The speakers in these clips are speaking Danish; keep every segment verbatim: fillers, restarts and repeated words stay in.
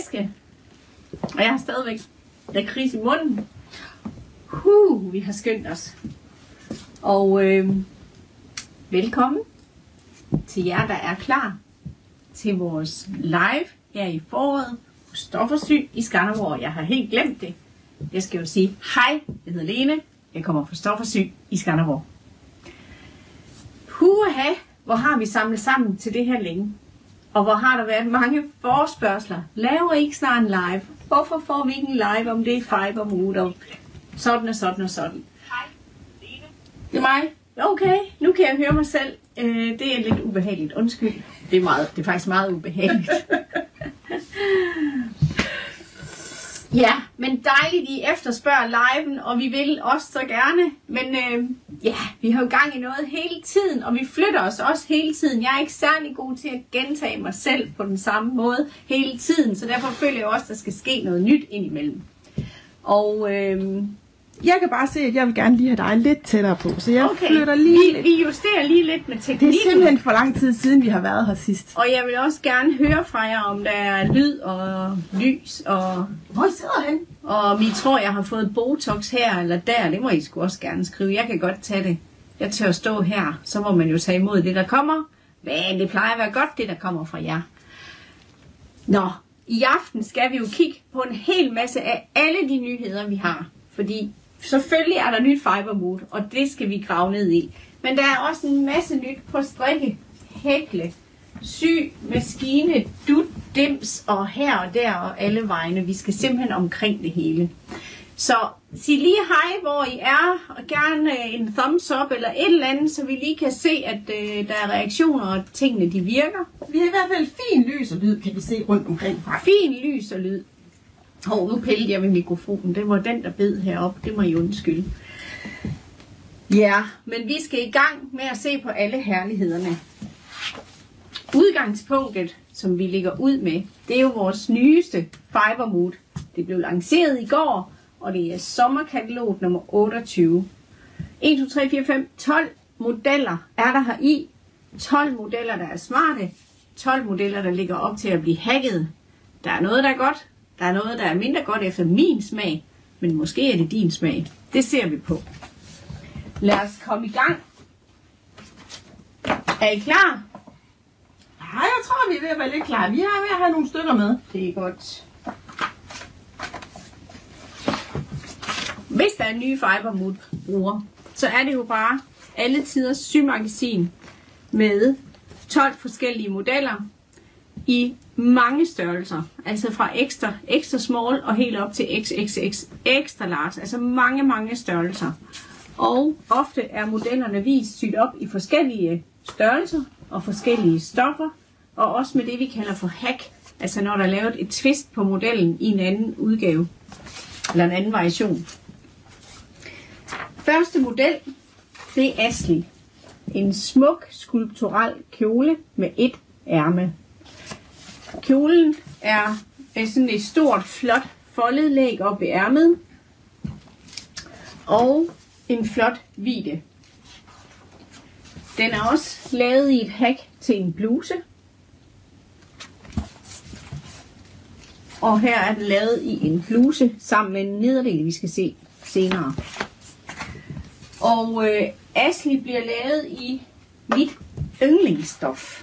væske. Og jeg har stadigvæk lakrids i munden. Uh, vi har skyndt os. Og øh, velkommen til jer, der er klar til vores live her i foråret på Stoffersyg i Skanderborg. Jeg har helt glemt det. Jeg skal jo sige hej, jeg hedder Lene. Jeg kommer fra Stoffersyg i Skanderborg. Huha, hvor har vi samlet sammen til det her længe. Og hvor har der været mange forespørgsler. Laver I ikke snart en live? Hvorfor får vi ikke en live, om det er fibermood og sådan og sådan og sådan? Hej, Lene. Det er mig. Okay, nu kan jeg høre mig selv. Øh, det er lidt ubehageligt. Undskyld. Det er, meget, det er faktisk meget ubehageligt. Ja, men dejligt, I efterspørger liven, og vi vil også så gerne. Men øh, ja, vi har jo gang i noget hele tiden, og vi flytter os også hele tiden. Jeg er ikke særlig god til at gentage mig selv på den samme måde hele tiden, så derfor føler jeg også, at der skal ske noget nyt indimellem. Og øh, jeg kan bare se, at jeg vil gerne lige have dig lidt tættere på, så jeg okay. flytter lige vi, lidt. vi justerer lige lidt med teknikken. Det er simpelthen for lang tid siden, vi har været her sidst. Og jeg vil også gerne høre fra jer, om der er lyd og lys og... Hvor sidder han? Og om I tror, jeg har fået Botox her eller der, det må I sgu også gerne skrive. Jeg kan godt tage det. Jeg tør stå her, så må man jo tage imod det, der kommer. Men det plejer at være godt, det der kommer fra jer. Nå, i aften skal vi jo kigge på en hel masse af alle de nyheder, vi har. Fordi selvfølgelig er der nyt fibermood, og det skal vi grave ned i. Men der er også en masse nyt på strikke, hækle, sy, maskine, dut, dims og her og der og alle vegne. Vi skal simpelthen omkring det hele. Så sig lige hej, hvor I er, og gerne en thumbs up eller et eller andet, så vi lige kan se, at øh, der er reaktioner, og tingene de virker. Vi har i hvert fald fin lys og lyd, kan vi se rundt omkring fra. Fin lys og lyd. Åh, oh, nu pillede jeg ved mikrofonen. Det var den, der bed heroppe. Det må I undskylde. Ja, men vi skal i gang med at se på alle herlighederne. Udgangspunktet, som vi ligger ud med, det er jo vores nyeste fibermood. Det blev lanceret i går, og det er sommerkatalog nummer otteogtyve. en, to, tre, fire, fem, tolv modeller er der her i. tolv modeller, der er smarte. tolv modeller, der ligger op til at blive hacket. Der er noget, der er godt. Der er noget, der er mindre godt efter min smag. Men måske er det din smag. Det ser vi på. Lad os komme i gang. Er I klar? Ja, jeg tror, vi er ved at være lidt klar. Vi er ved at have nogle stykker med. Det er godt. Hvis der er nye fibermood bruger, så er det jo bare alle tiders symagasin med tolv forskellige modeller i mange størrelser. Altså fra ekstra, ekstra small og helt op til X X X extra large. Altså mange, mange størrelser. Og ofte er modellerne vist syet op i forskellige størrelser og forskellige stoffer. Og også med det, vi kalder for hack. Altså når der er lavet et twist på modellen i en anden udgave. Eller en anden variation. Første model, det er Ashley. En smuk skulptural kjole med et ærme. Kjolen er sådan et stort, flot foldet læg op i ærmet. Og en flot vide. Den er også lavet i et hack til en bluse. Og her er den lavet i en bluse sammen med en nederdel, vi skal se senere. Og øh, Ashley bliver lavet i mit yndlingsstof.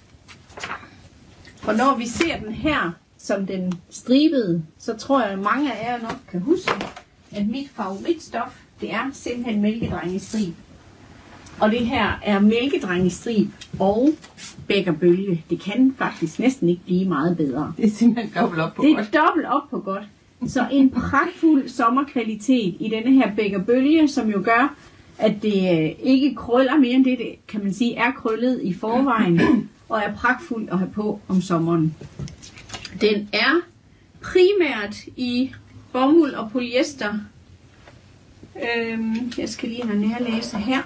Og når vi ser den her som den stribede, så tror jeg, at mange af jer nok kan huske, at mit favoritstof, det er simpelthen mælkedrengestrib. Og det her er mælkedrengestrib og bækkerbølge. Det kan faktisk næsten ikke blive meget bedre. Det er simpelthen dobbelt op på det godt. Det er dobbelt op på godt. Så en pragtfuld sommerkvalitet i denne her bækkerbølge, som jo gør, at det ikke krøller mere end det, det kan man sige, er krøllet i forvejen, og er pragtfuld at have på om sommeren. Den er primært i bomuld og polyester. Øhm, jeg skal lige have nærlæse her.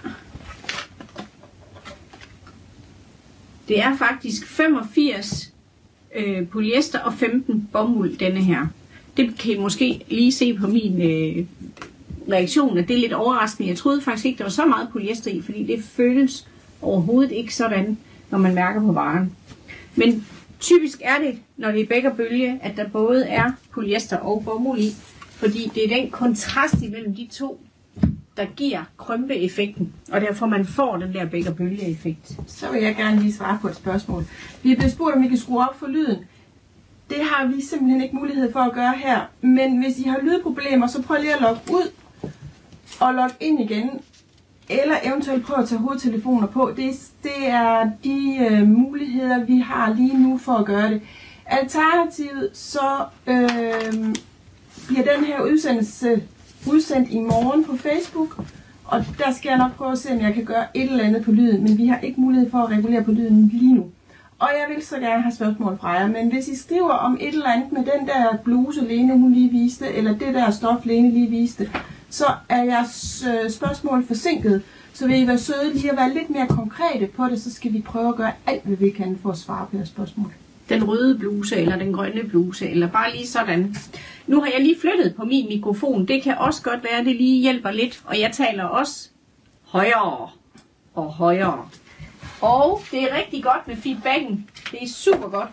Det er faktisk femogfirs øh, polyester og femten bomuld, denne her. Det kan I måske lige se på min øh, reaktion, at det er lidt overraskende. Jeg troede faktisk ikke, der var så meget polyester i, fordi det føles overhovedet ikke sådan, når man mærker på varen. Men Typisk er det, når det er bækkerbølge, at der både er polyester og bomuld i, fordi det er den kontrast imellem de to, der giver krømpeeffekten, og derfor man får den der bækkerbølge-effekt. Så vil jeg gerne lige svare på et spørgsmål. Vi er blevet spurgt, om vi kan skrue op for lyden. Det har vi simpelthen ikke mulighed for at gøre her, men hvis I har lydproblemer, så prøv lige at logge ud og logge ind igen, eller eventuelt prøv at tage hovedtelefoner på. Det, det er de øh, muligheder, vi har lige nu for at gøre det. Alternativt så øh, bliver den her udsendelse udsendt i morgen på Facebook, og der skal jeg nok prøve at se, om jeg kan gøre et eller andet på lyden, men vi har ikke mulighed for at regulere på lyden lige nu. Og jeg vil så gerne have spørgsmål fra jer, men hvis I skriver om et eller andet med den der bluse, Lene hun lige viste, eller det der stof, Lene lige viste, så er jeres spørgsmål forsinket. Så vil I være søde lige at være lidt mere konkrete på det, så skal vi prøve at gøre alt, hvad vi kan for at svare på jeres spørgsmål. Den røde bluse eller den grønne bluse, eller bare lige sådan. Nu har jeg lige flyttet på min mikrofon. Det kan også godt være, at det lige hjælper lidt. Og jeg taler også højere og højere. Og det er rigtig godt med feedbacken. Det er super godt.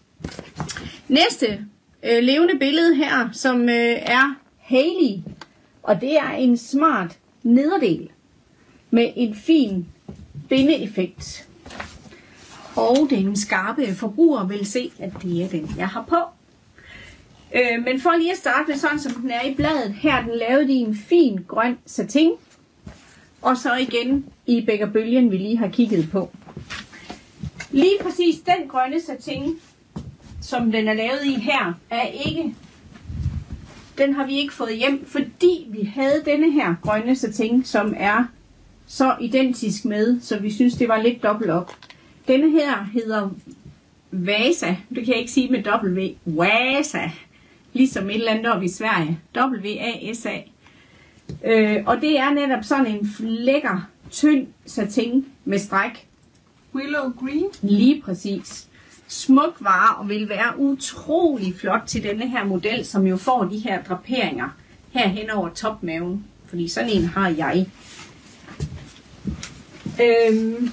Næste øh, levende billede her, som øh, er Haley. Og det er en smart nederdel med en fin bindeeffekt. Og den skarpe forbruger vil se, at det er den, jeg har på. Øh, men for lige at starte med sådan, som den er i bladet. Her den lavet i en fin grøn satin. Og så igen i bækkerbølgen, vi lige har kigget på. Lige præcis den grønne satin, som den er lavet i her, er ikke... Den har vi ikke fået hjem, fordi vi havde denne her grønne satin, som er så identisk med, så vi synes, det var lidt dobbelt op. Denne her hedder Vasa. Det kan jeg ikke sige med W. Vasa. Ligesom et eller andet oppe i Sverige. W A S A. Øh, og det er netop sådan en lækker, tynd satin med stræk. Willow green. Lige præcis. Smuk vare og vil være utrolig flot til denne her model, som jo får de her draperinger her hen over topmaven. Fordi sådan en har jeg. Øhm,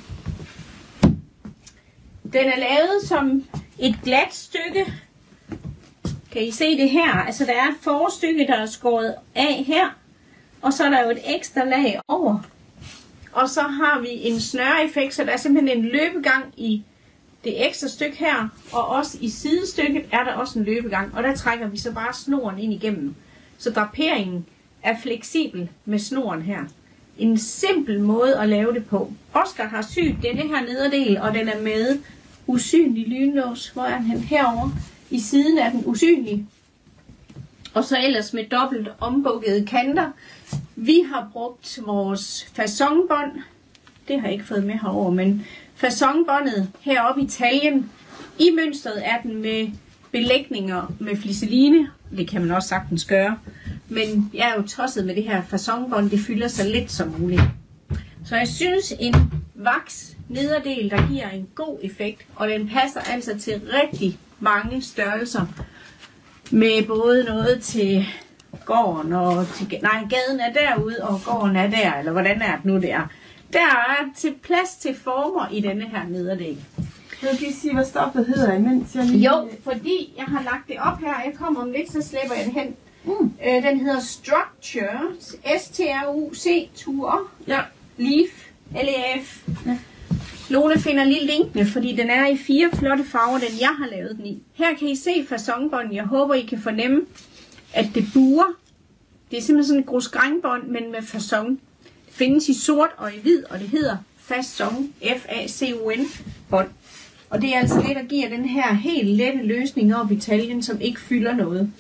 den er lavet som et glat stykke. Kan I se det her? Altså der er et forstykke, der er skåret af her. Og så er der jo et ekstra lag over. Og så har vi en snøreeffekt, så der er simpelthen en løbegang i det ekstra stykke her. Og også i sidestykket er der også en løbegang. Og der trækker vi så bare snoren ind igennem. Så draperingen er fleksibel med snoren her. En simpel måde at lave det på. Oscar har syet denne her nederdel, og den er med usynlig lynlås. Hvor er den herovre? I siden er den usynlig. Og så ellers med dobbelt ombukkede kanter. Vi har brugt vores fasonbånd. Det har jeg ikke fået med herover, men fasonbåndet heroppe i taljen. I mønstret er den med belægninger med flisseline. Det kan man også sagtens gøre. Men jeg er jo tosset med det her fasonbånd. Det fylder sig lidt som muligt. Så jeg synes en vaks nederdel, der giver en god effekt. Og den passer altså til rigtig mange størrelser. Med både noget til gården og til... Nej, gaden er derude, og gården er der. Eller hvordan er det nu der? Der er til plads til former i denne her nederdel. Vil du lige sige, hvad stoffet hedder, imens jeg lige... Jo, fordi jeg har lagt det op her. Jeg kommer om lidt, så slæber jeg det hen. Mm. Øh, den hedder Structure. S T R U C Tour. Ja. Leaf. L E F. Ja. Lone finder lige linkene, fordi den er i fire flotte farver, den jeg har lavet den i. Her kan I se fasonbånd. Jeg håber, I kan fornemme, at det buer. Det er simpelthen sådan et grusgrænbånd, men med fason. Det findes i sort og i hvid, og det hedder fason. F A C O N bånd. Og det er altså det, der giver den her helt lette løsning op i taljen, som ikke fylder noget.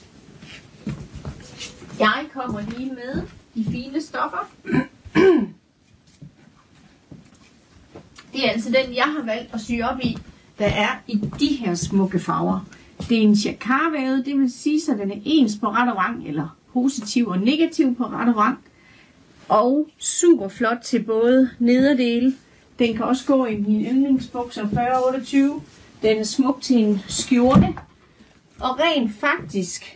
Jeg kommer lige med de fine stoffer. Det er altså den, jeg har valgt at sy op i, der er i de her smukke farver. Det er en jacquardvævet, det vil sige, at den er ens på ret og vrang, eller positiv og negativ på ret og vrang. Og super flot til både nederdele. Den kan også gå i mine yndlingsbukser fyrre otteogtyve. Den er smuk til en skjorte. Og rent faktisk,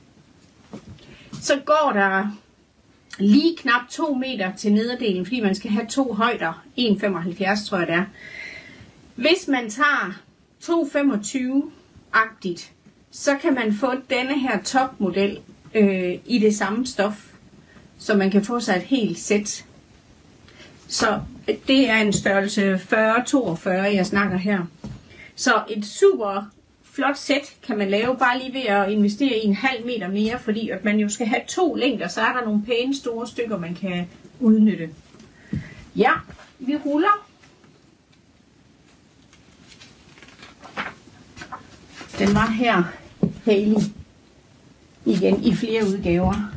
så går der lige knap to meter til nederdelen, fordi man skal have to højder. en komma femoghalvfjerds tror jeg det er. Hvis man tager to komma femogtyve agtigt, så kan man få denne her topmodel øh, i det samme stof, så man kan få sig et helt sæt. Så det er en størrelse fyrre toogfyrre, jeg snakker her. Så et super flot sæt kan man lave bare lige ved at investere i en halv meter mere, fordi at man jo skal have to længder, så er der nogle pæne store stykker, man kan udnytte. Ja, vi ruller. Den var her, Hailey, igen i flere udgaver.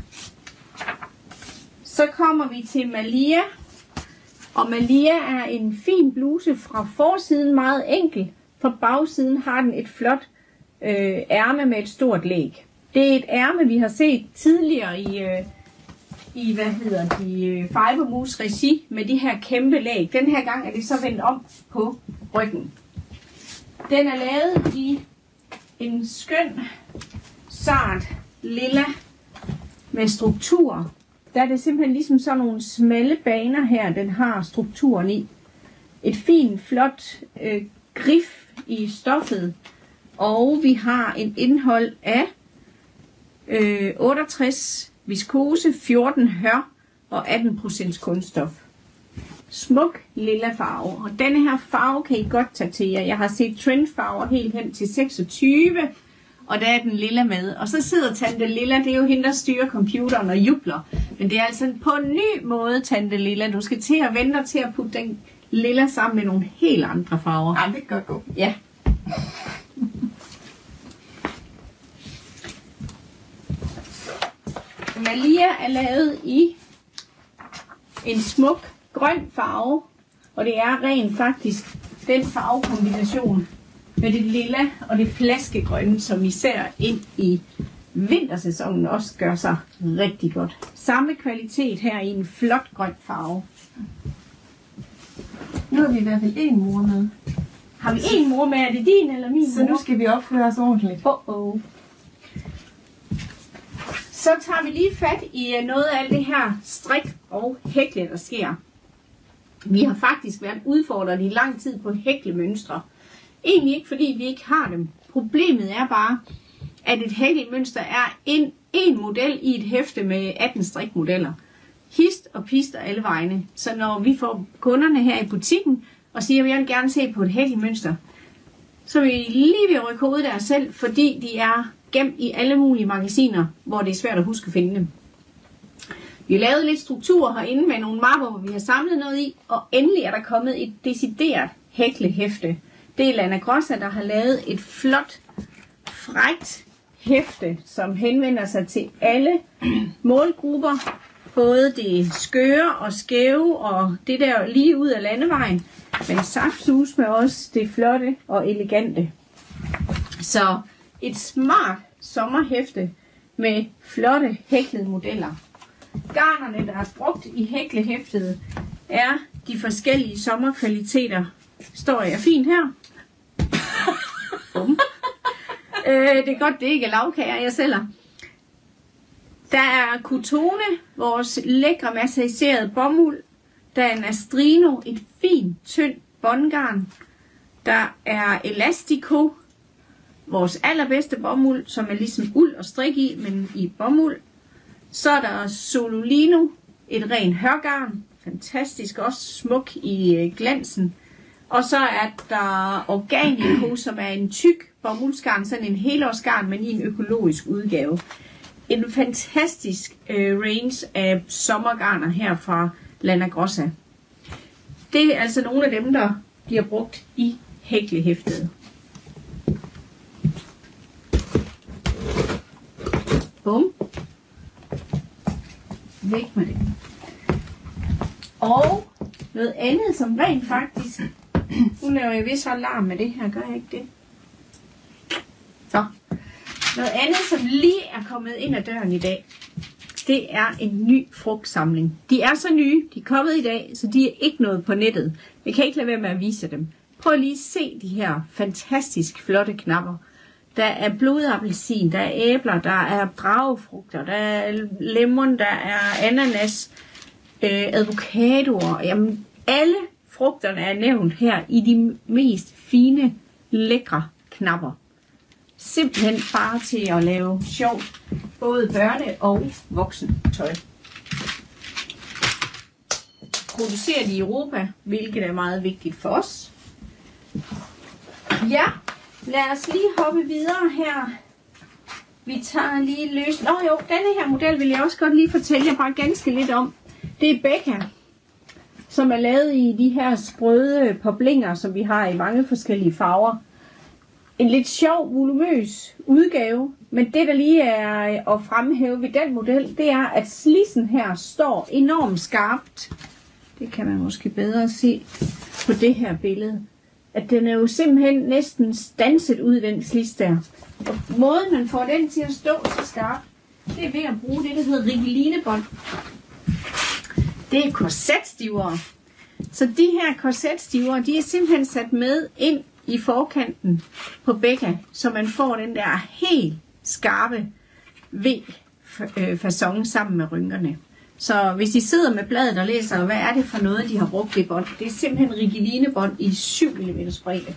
Så kommer vi til Malia, og Malia er en fin bluse fra forsiden, meget enkel. På bagsiden har den et flot øh, ærme med et stort læg. Det er et ærme, vi har set tidligere i, øh, i hvad hedder de, øh, Fibermousse regi med de her kæmpe læg. Den her gang er det så vendt om på ryggen. Den er lavet i en skøn, sart, lilla med struktur. Der er det simpelthen ligesom sådan nogle smalle baner her, den har strukturen i. Et fint, flot øh, grif i stoffet, og vi har en indhold af øh, otteogtres viskose, fjorten hør og atten procent kunststof. Smuk lilla farve, og denne her farve kan I godt tage til jer. Jeg har set trendfarver helt hen til seksogtyve, og der er den lilla med. Og så sidder Tante Lilla, det er jo hende, der styrer computeren og jubler. Men det er altså på en ny måde, Tante Lilla. Du skal til at vente til at putte den lilla sammen med nogle helt andre farver. Ja, det kan godt gå. Ja. Malia er lavet i en smuk grøn farve, og det er rent faktisk den farvekombination med det lilla og det flaskegrønne, som især ind i vintersæsonen også gør sig rigtig godt. Samme kvalitet her i en flot grøn farve. Nu har vi i hvert fald en mor med. Har vi en mor med? Er det din eller min Så mor? nu skal vi opføre os ordentligt. Oh oh. Så tager vi lige fat i noget af alt det her strik og hækle, der sker. Vi har faktisk været udfordret i lang tid på hæklemønstre. Egentlig ikke, fordi vi ikke har dem. Problemet er bare, at et hæklemønster er en, en model i et hæfte med atten strikmodeller. Hist og pist og alle vegne. Så når vi får kunderne her i butikken og siger, at jeg vil gerne se på et hæklemønster, så vil vi lige ved at rykke hovedet der selv, fordi de er gemt i alle mulige magasiner, hvor det er svært at huske at finde dem. Vi har lavet lidt struktur herinde med nogle mapper, hvor vi har samlet noget i, og endelig er der kommet et decideret hæklehæfte. Det er Lana Grossa, der har lavet et flot, frækt hæfte, som henvender sig til alle målgrupper. Både det skøre og skæve og det der lige ud af landevejen, men saftsus med også det flotte og elegante. Så et smart sommerhæfte med flotte hæklede modeller. Garnerne, der er brugt i hæklehæftet, er de forskellige sommerkvaliteter. Står jeg fint her? um. øh, det er godt, det ikke er lavkager, jeg sælger. Der er Cotone, vores lækre massageret bomuld. Der er Nastrino, et fint, tyndt båndgarn. Der er Elastico, vores allerbedste bomuld, som er ligesom uld og strik i, men i bomuld. Så er der Sololino, et rent hørgarn. Fantastisk, også smuk i glansen. Og så er der Organico, som er en tyk bomuldsgarn, sådan en helårsgarn, men i en økologisk udgave. En fantastisk øh, range af sommergarner her fra Lana Grossa. Det er altså nogle af dem, der bliver brugt i hæklehæftet. Bum. Væk med det. Og noget andet, som rent faktisk... Nu laver jeg vist alarm med det her, gør jeg ikke det? Så. Noget andet, som lige er kommet ind ad døren i dag, det er en ny frugtsamling. De er så nye, de er kommet i dag, så de er ikke noget på nettet. Jeg kan ikke lade være med at vise dem. Prøv lige at se de her fantastisk flotte knapper. Der er blodappelsin, der er æbler, der er dragefrugter, der er lemon, der er ananas, øh, avocadoer. Jamen, alle frugterne er nævnt her i de mest fine, lækre knapper. simpelthen bare til at lave sjovt, både børne- og voksentøj. Produceret i Europa, hvilket er meget vigtigt for os. Ja, lad os lige hoppe videre her. Vi tager lige løs. Nå jo, denne her model vil jeg også godt lige fortælle jer bare ganske lidt om. Det er Becca, som er lavet i de her sprøde poplinger, som vi har i mange forskellige farver. En lidt sjov, volumøs udgave, men det der lige er at fremhæve ved den model, det er, at slidsen her står enormt skarpt. Det kan man måske bedre se på det her billede. At den er jo simpelthen næsten standset ud, den slids der. Og måden man får den til at stå så skarpt, det er ved at bruge det, der hedder rigelinebånd. Det er korsetstiver. Så de her korsetstiver, de er simpelthen sat med ind i forkanten på Becca, så man får den der helt skarpe V-facon sammen med rynkerne. Så hvis I sidder med bladet og læser, hvad er det for noget, de har brugt det bånd? Det er simpelthen rigelinebånd i syv millimeter bredde.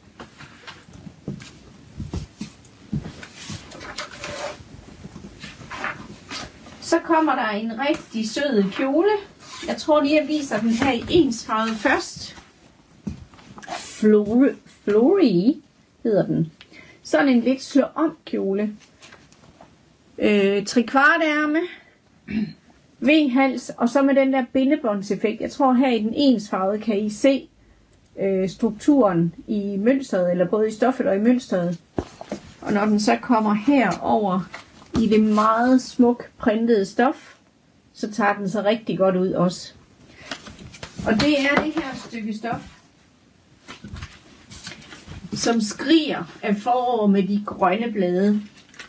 Så kommer der en rigtig sød kjole. Jeg tror lige, jeg viser den her i ensfarvet først. Flori, Flori hedder den. Sådan en lidt slå om kjole. Øh, trikvart ærme. V-hals, og så med den der bindebåndseffekt. Jeg tror her i den ensfarvede kan I se øh, strukturen i mønstret, eller både i stoffet og i mønstret. Og når den så kommer herover i det meget smuk printede stof, så tager den så rigtig godt ud også. Og det er det her stykke stof, som skriger af forår med de grønne blade.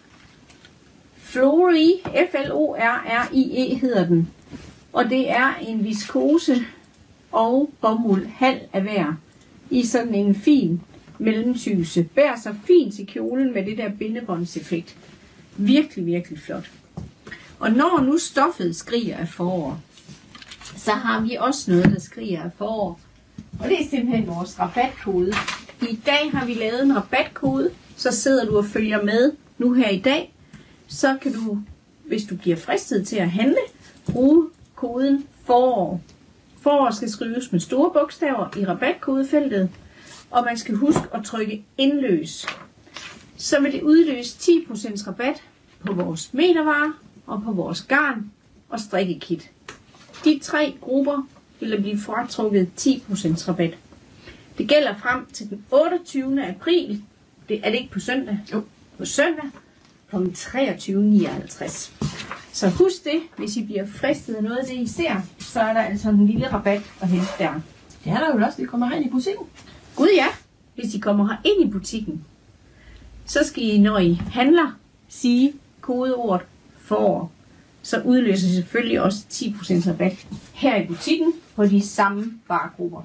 Flori, F L O R R I E hedder den. Og det er en viskose og bomuld, halv af hver, i sådan en fin mellemtyse. Bærer sig fint til kjolen med det der bindebåndseffekt. Virkelig, virkelig flot. Og når nu stoffet skriger af forår, så har vi også noget, der skriger af forår. Og det er simpelthen vores rabatkode. I dag har vi lavet en rabatkode, så sidder du og følger med nu her i dag. Så kan du, hvis du bliver fristet til at handle, bruge koden forår. Forår skal skrives med store bogstaver i rabatkodefeltet, og man skal huske at trykke indløs. Så vil det udløse ti procent rabat på vores metervarer og på vores garn og strikkekit. De tre grupper vil blive fratrukket ti procent rabat. Det gælder frem til den otteogtyvende april. Det er det ikke på søndag? Jo, på søndag kl. treogtyve nioghalvtreds. Så husk det, hvis I bliver fristet af noget af det, I ser, så er der altså en lille rabat at hente der. Det er der jo også, når I kommer herind i butikken. Gud ja, hvis I kommer her ind i butikken, så skal I, når I handler, sige kodeordet forår. Så udløser I selvfølgelig også ti procent rabat her i butikken på de samme varegrupper.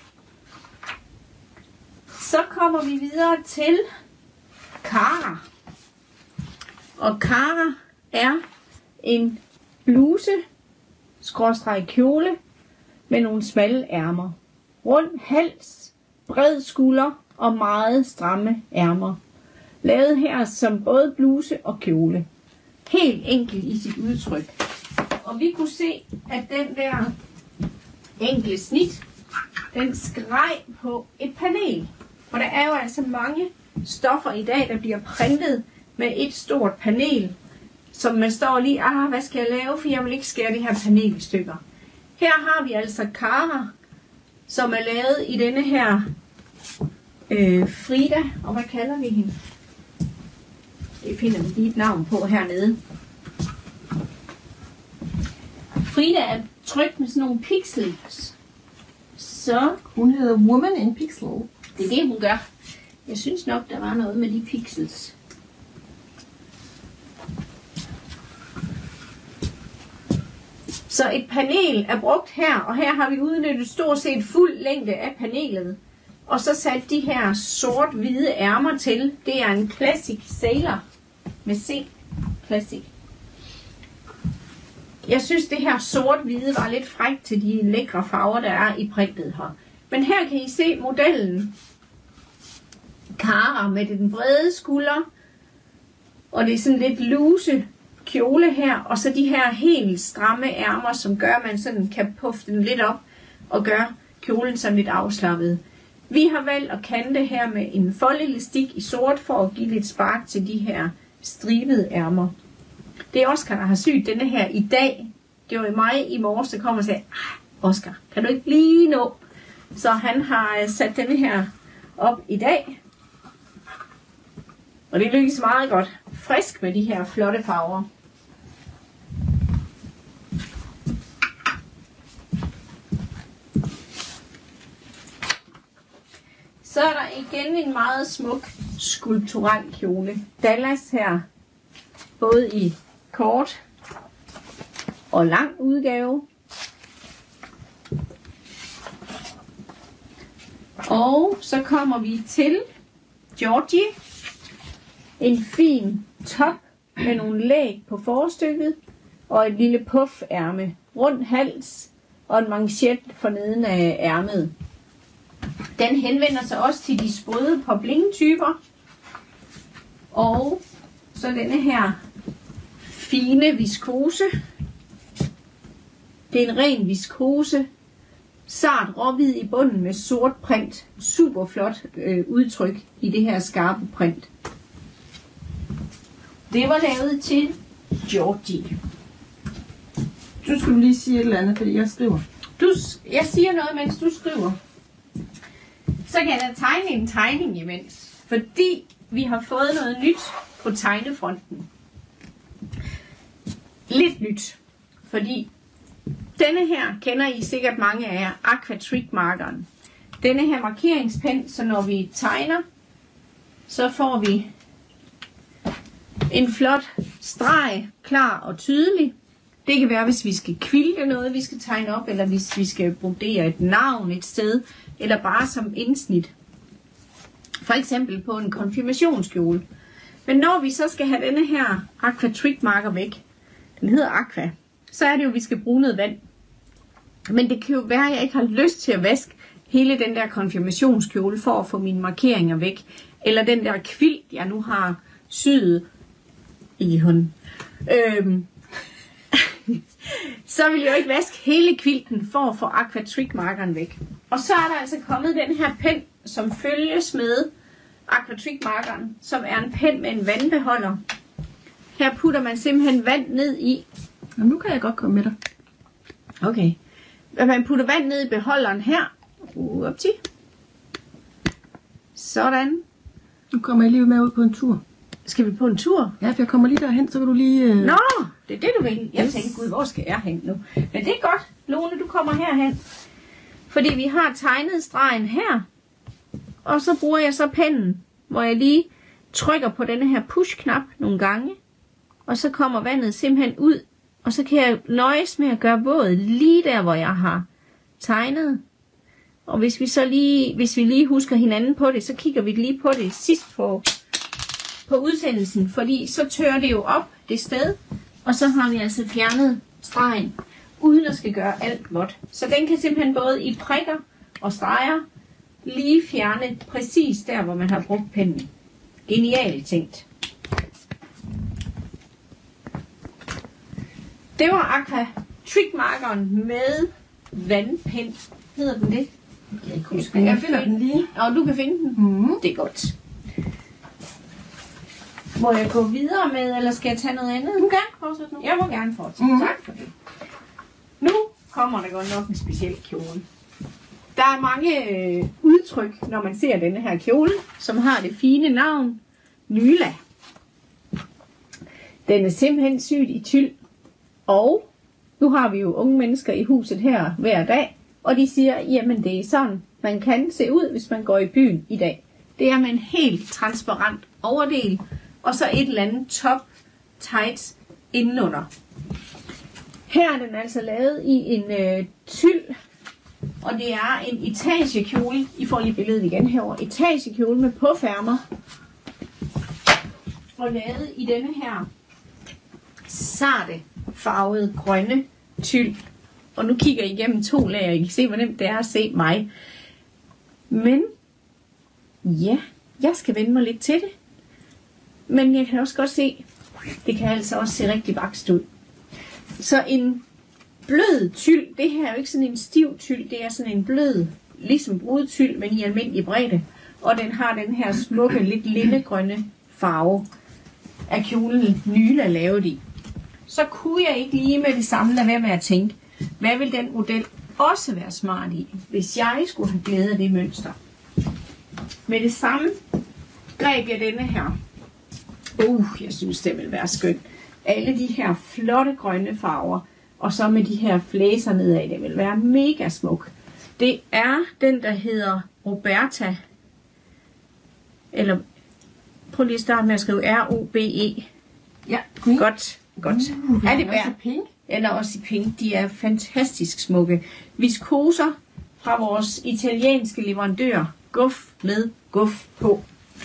Så kommer vi videre til Cara. Og Cara er en bluse, skråstreg kjole, med nogle smalle ærmer. Rund hals, bred skulder og meget stramme ærmer. Lavet her som både bluse og kjole. Helt enkelt i sit udtryk. Og vi kunne se, at den der enkle snit, den skreg på et panel. Og der er jo altså mange stoffer i dag, der bliver printet med et stort panel, som man står lige, ah, hvad skal jeg lave, for jeg vil ikke skære det her panel i stykker. Her har vi altså Cara, som er lavet i denne her øh, Frida, og hvad kalder vi hende? Det finder vi lige et navn på hernede. Frida er trykt med sådan nogle pixels. Så hun hedder Woman in Pixel. Det er det, hun gør. Jeg synes nok, der var noget med de pixels. Så et panel er brugt her, og her har vi udnyttet stort set fuld længde af panelet. Og så sat de her sort-hvide ærmer til. Det er en Classic Sailor med C. Classic. Jeg synes, det her sort-hvide var lidt frækt til de lækre farver, der er i printet her. Men her kan I se modellen Cara med den brede skulder Og det er sådan lidt loose kjole her, og så de her helt stramme ærmer, som gør, at man sådan kan puffe den lidt op og gøre kjolen sådan lidt afslappet. Vi har valgt at kante her med en foldelastik i sort for at give lidt spark til de her stribede ærmer. Det er Oscar, der har syet denne her i dag. Det var mig i morges, der kom og sagde, Oscar, kan du ikke lige nå? Så han har sat denne her op i dag. Og det lykkes meget godt. Frisk med de her flotte farver. Så er der igen en meget smuk skulptural kjole. Dallas her, både i kort og lang udgave. Og så kommer vi til Georgie. En fin top med nogle læg på forstykket og et lille puffærme, rund hals og en manchet for neden af ærmet. Den henvender sig også til de sprøde popling-typer. Og så denne her fine viskose. Det er en ren viskose. Sart råhvid i bunden med sort print. Super flot øh, udtryk i det her skarpe print. Det var lavet til Georgie. Nu skal du lige sige et eller andet, fordi jeg skriver. Du, jeg siger noget, mens du skriver. Så kan jeg tegne en tegning imens. Fordi vi har fået noget nyt på tegnefronten. Lidt nyt. Fordi denne her kender I sikkert mange af jer, Aquatrick markeren. Denne her markeringspen, så når vi tegner, så får vi en flot streg, klar og tydelig. Det kan være, hvis vi skal kvilte noget, vi skal tegne op, eller hvis vi skal brodere et navn et sted, eller bare som indsnit. For eksempel på en konfirmationskjole. Men når vi så skal have denne her Aquatrick marker væk, den hedder Aqua, så er det jo, at vi skal bruge noget vand. Men det kan jo være, at jeg ikke har lyst til at vaske hele den der konfirmationskjole for at få mine markeringer væk. Eller den der kvilt, jeg nu har syet i hånden. Øhm. Så vil jeg jo ikke vaske hele kvilten for at få Aquatrick markeren væk. Og så er der altså kommet den her pen, som følges med Aquatrick markeren, som er en pen med en vandbeholder. Her putter man simpelthen vand ned i. Jamen, nu kan jeg godt komme med dig. Okay. Man putter vand ned i beholderen her. Upti. Sådan. Nu kommer jeg lige med ud på en tur. Skal vi på en tur? Ja, for jeg kommer lige derhen, så kan du lige... Øh... Nå, det er det, du vil. Jeg tænkte, gud, hvor skal jeg hen nu? Men det er godt, Lone, du kommer herhen. Fordi vi har tegnet stregen her. Og så bruger jeg så pennen, hvor jeg lige trykker på denne her push-knap nogle gange. Og så kommer vandet simpelthen ud. Og så kan jeg nøjes med at gøre våd lige der, hvor jeg har tegnet. Og hvis vi så lige, hvis vi lige husker hinanden på det, så kigger vi lige på det sidst på, på udsendelsen. Fordi så tørrer det jo op det sted. Og så har vi altså fjernet stregen, uden at skal gøre alt vådt. Så den kan simpelthen både i prikker og streger lige fjerne præcis der, hvor man har brugt pennen. Genialt tænkt. Det var Aquatrick markeren med vandpen. Hedder den det? Jeg, ikke huske. jeg finder den lige. Og du kan finde den? Mm. Det er godt. Må jeg gå videre med, eller skal jeg tage noget andet? Du kan fortsætte nu. Jeg må gerne fortsætte. Mm. Tak for det. Nu kommer der godt nok en speciel kjole. Der er mange øh, udtryk, når man ser denne her kjole, som har det fine navn Nyla. Den er simpelthen syet i tyld. Og nu har vi jo unge mennesker i huset her hver dag, og de siger, jamen det er sådan, man kan se ud, hvis man går i byen i dag. Det er med en helt transparent overdel, og så et eller andet top tights indenunder. Her er den altså lavet i en øh, tyld, og det er en etagekjole. I får lige billedet igen herover. Etagekjole med påfærmer. Og lavet i denne her sarte farvede grønne tyld. Og nu kigger I igennem to lag, og I kan se, hvor nemt det er at se mig. Men ja, jeg skal vende mig lidt til det. Men jeg kan også godt se, det kan altså også se rigtig bakst ud. Så en blød tyld, det her er jo ikke sådan en stiv tyld, det er sådan en blød, ligesom brudtyld, men i almindelig bredde. Og den har den her smukke, lidt lillegrønne farve af kjolen Nyle er lavet i. Så kunne jeg ikke lige med det samme lade være med at tænke, hvad vil den model også være smart i, hvis jeg skulle have glæde af det mønster. Med det samme greb jeg denne her. Uh, jeg synes det vil være skønt. Alle de her flotte grønne farver, og så med de her flæser nedad, det vil være mega smuk. Det er den, der hedder Roberta, eller prøv lige at starte med at skrive R O B E. Ja, godt, godt. Uh, er det værd? Pink? Eller også i pink. De er fantastisk smukke. Viskoser fra vores italienske leverandør. Guf med guf på.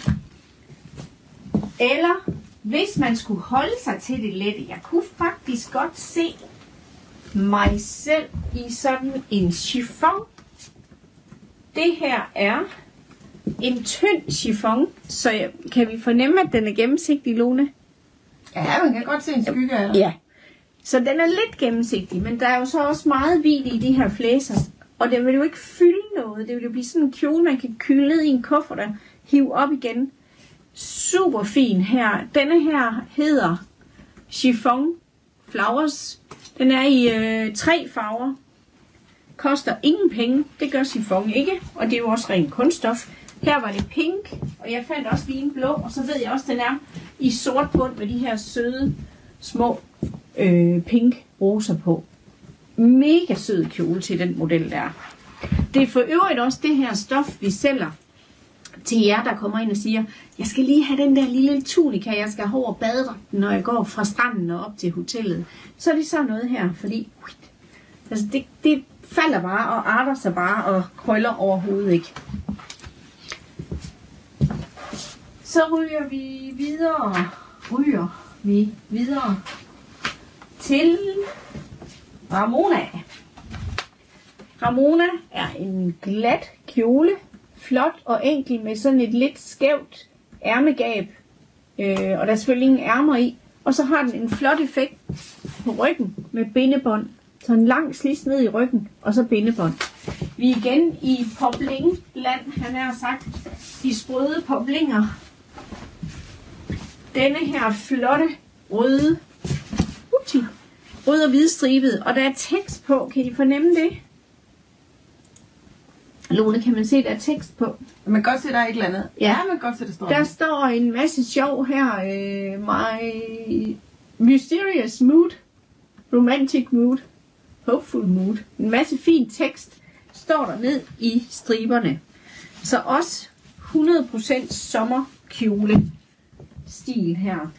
Eller hvis man skulle holde sig til det lette. Jeg kunne faktisk godt se mig selv i sådan en chiffon. Det her er en tynd chiffon. Så jeg, kan vi fornemme, at den er gennemsigtig, Lone? Ja, man kan godt se en skygge af det. Ja. Så den er lidt gennemsigtig, men der er jo så også meget hvidt i de her flæser. Og den vil jo ikke fylde noget. Det vil jo blive sådan en kjole, man kan kyle ned i en kuffert og hive op igen. Super fin her. Denne her hedder Chiffon Flowers. Den er i øh, tre farver. Koster ingen penge. Det gør chiffon ikke. Og det er jo også ren kunststof. Her var det pink, og jeg fandt også lige en blå. Og så ved jeg også, at den er i sort bund med de her søde, små øh, pink roser på. Mega sød kjole til den model der. Det er for øvrigt også det her stof, vi sælger til jer, der kommer ind og siger, jeg skal lige have den der lille tunika, jeg skal have over badedragten, når jeg går fra stranden og op til hotellet. Så er det sådan noget her, fordi altså det, det falder bare og arter sig bare og krøller overhovedet ikke. Så ryger vi videre, ryger vi videre til Ramona. Ramona er en glat kjole, flot og enkel med sådan et lidt skævt ærmegab, øh, og der er selvfølgelig ingen ærmer i. Og så har den en flot effekt på ryggen med bindebånd. Så en lang slids ned i ryggen, og så bindebånd. Vi er igen i poplingland, han har sagt. De sprøde poplinger. Denne her flotte røde, upti, rød og hvidstribet, og der er tekst på. Kan I fornemme det? Lone, kan man se, der er tekst på? Man kan godt se, der er et eller andet. Ja, ja man kan godt se, der står. Der står en masse sjov her. Øh, my mysterious mood, romantic mood, hopeful mood. En masse fin tekst står der ned i striberne. Så også hundrede procent sommerkjole stil her.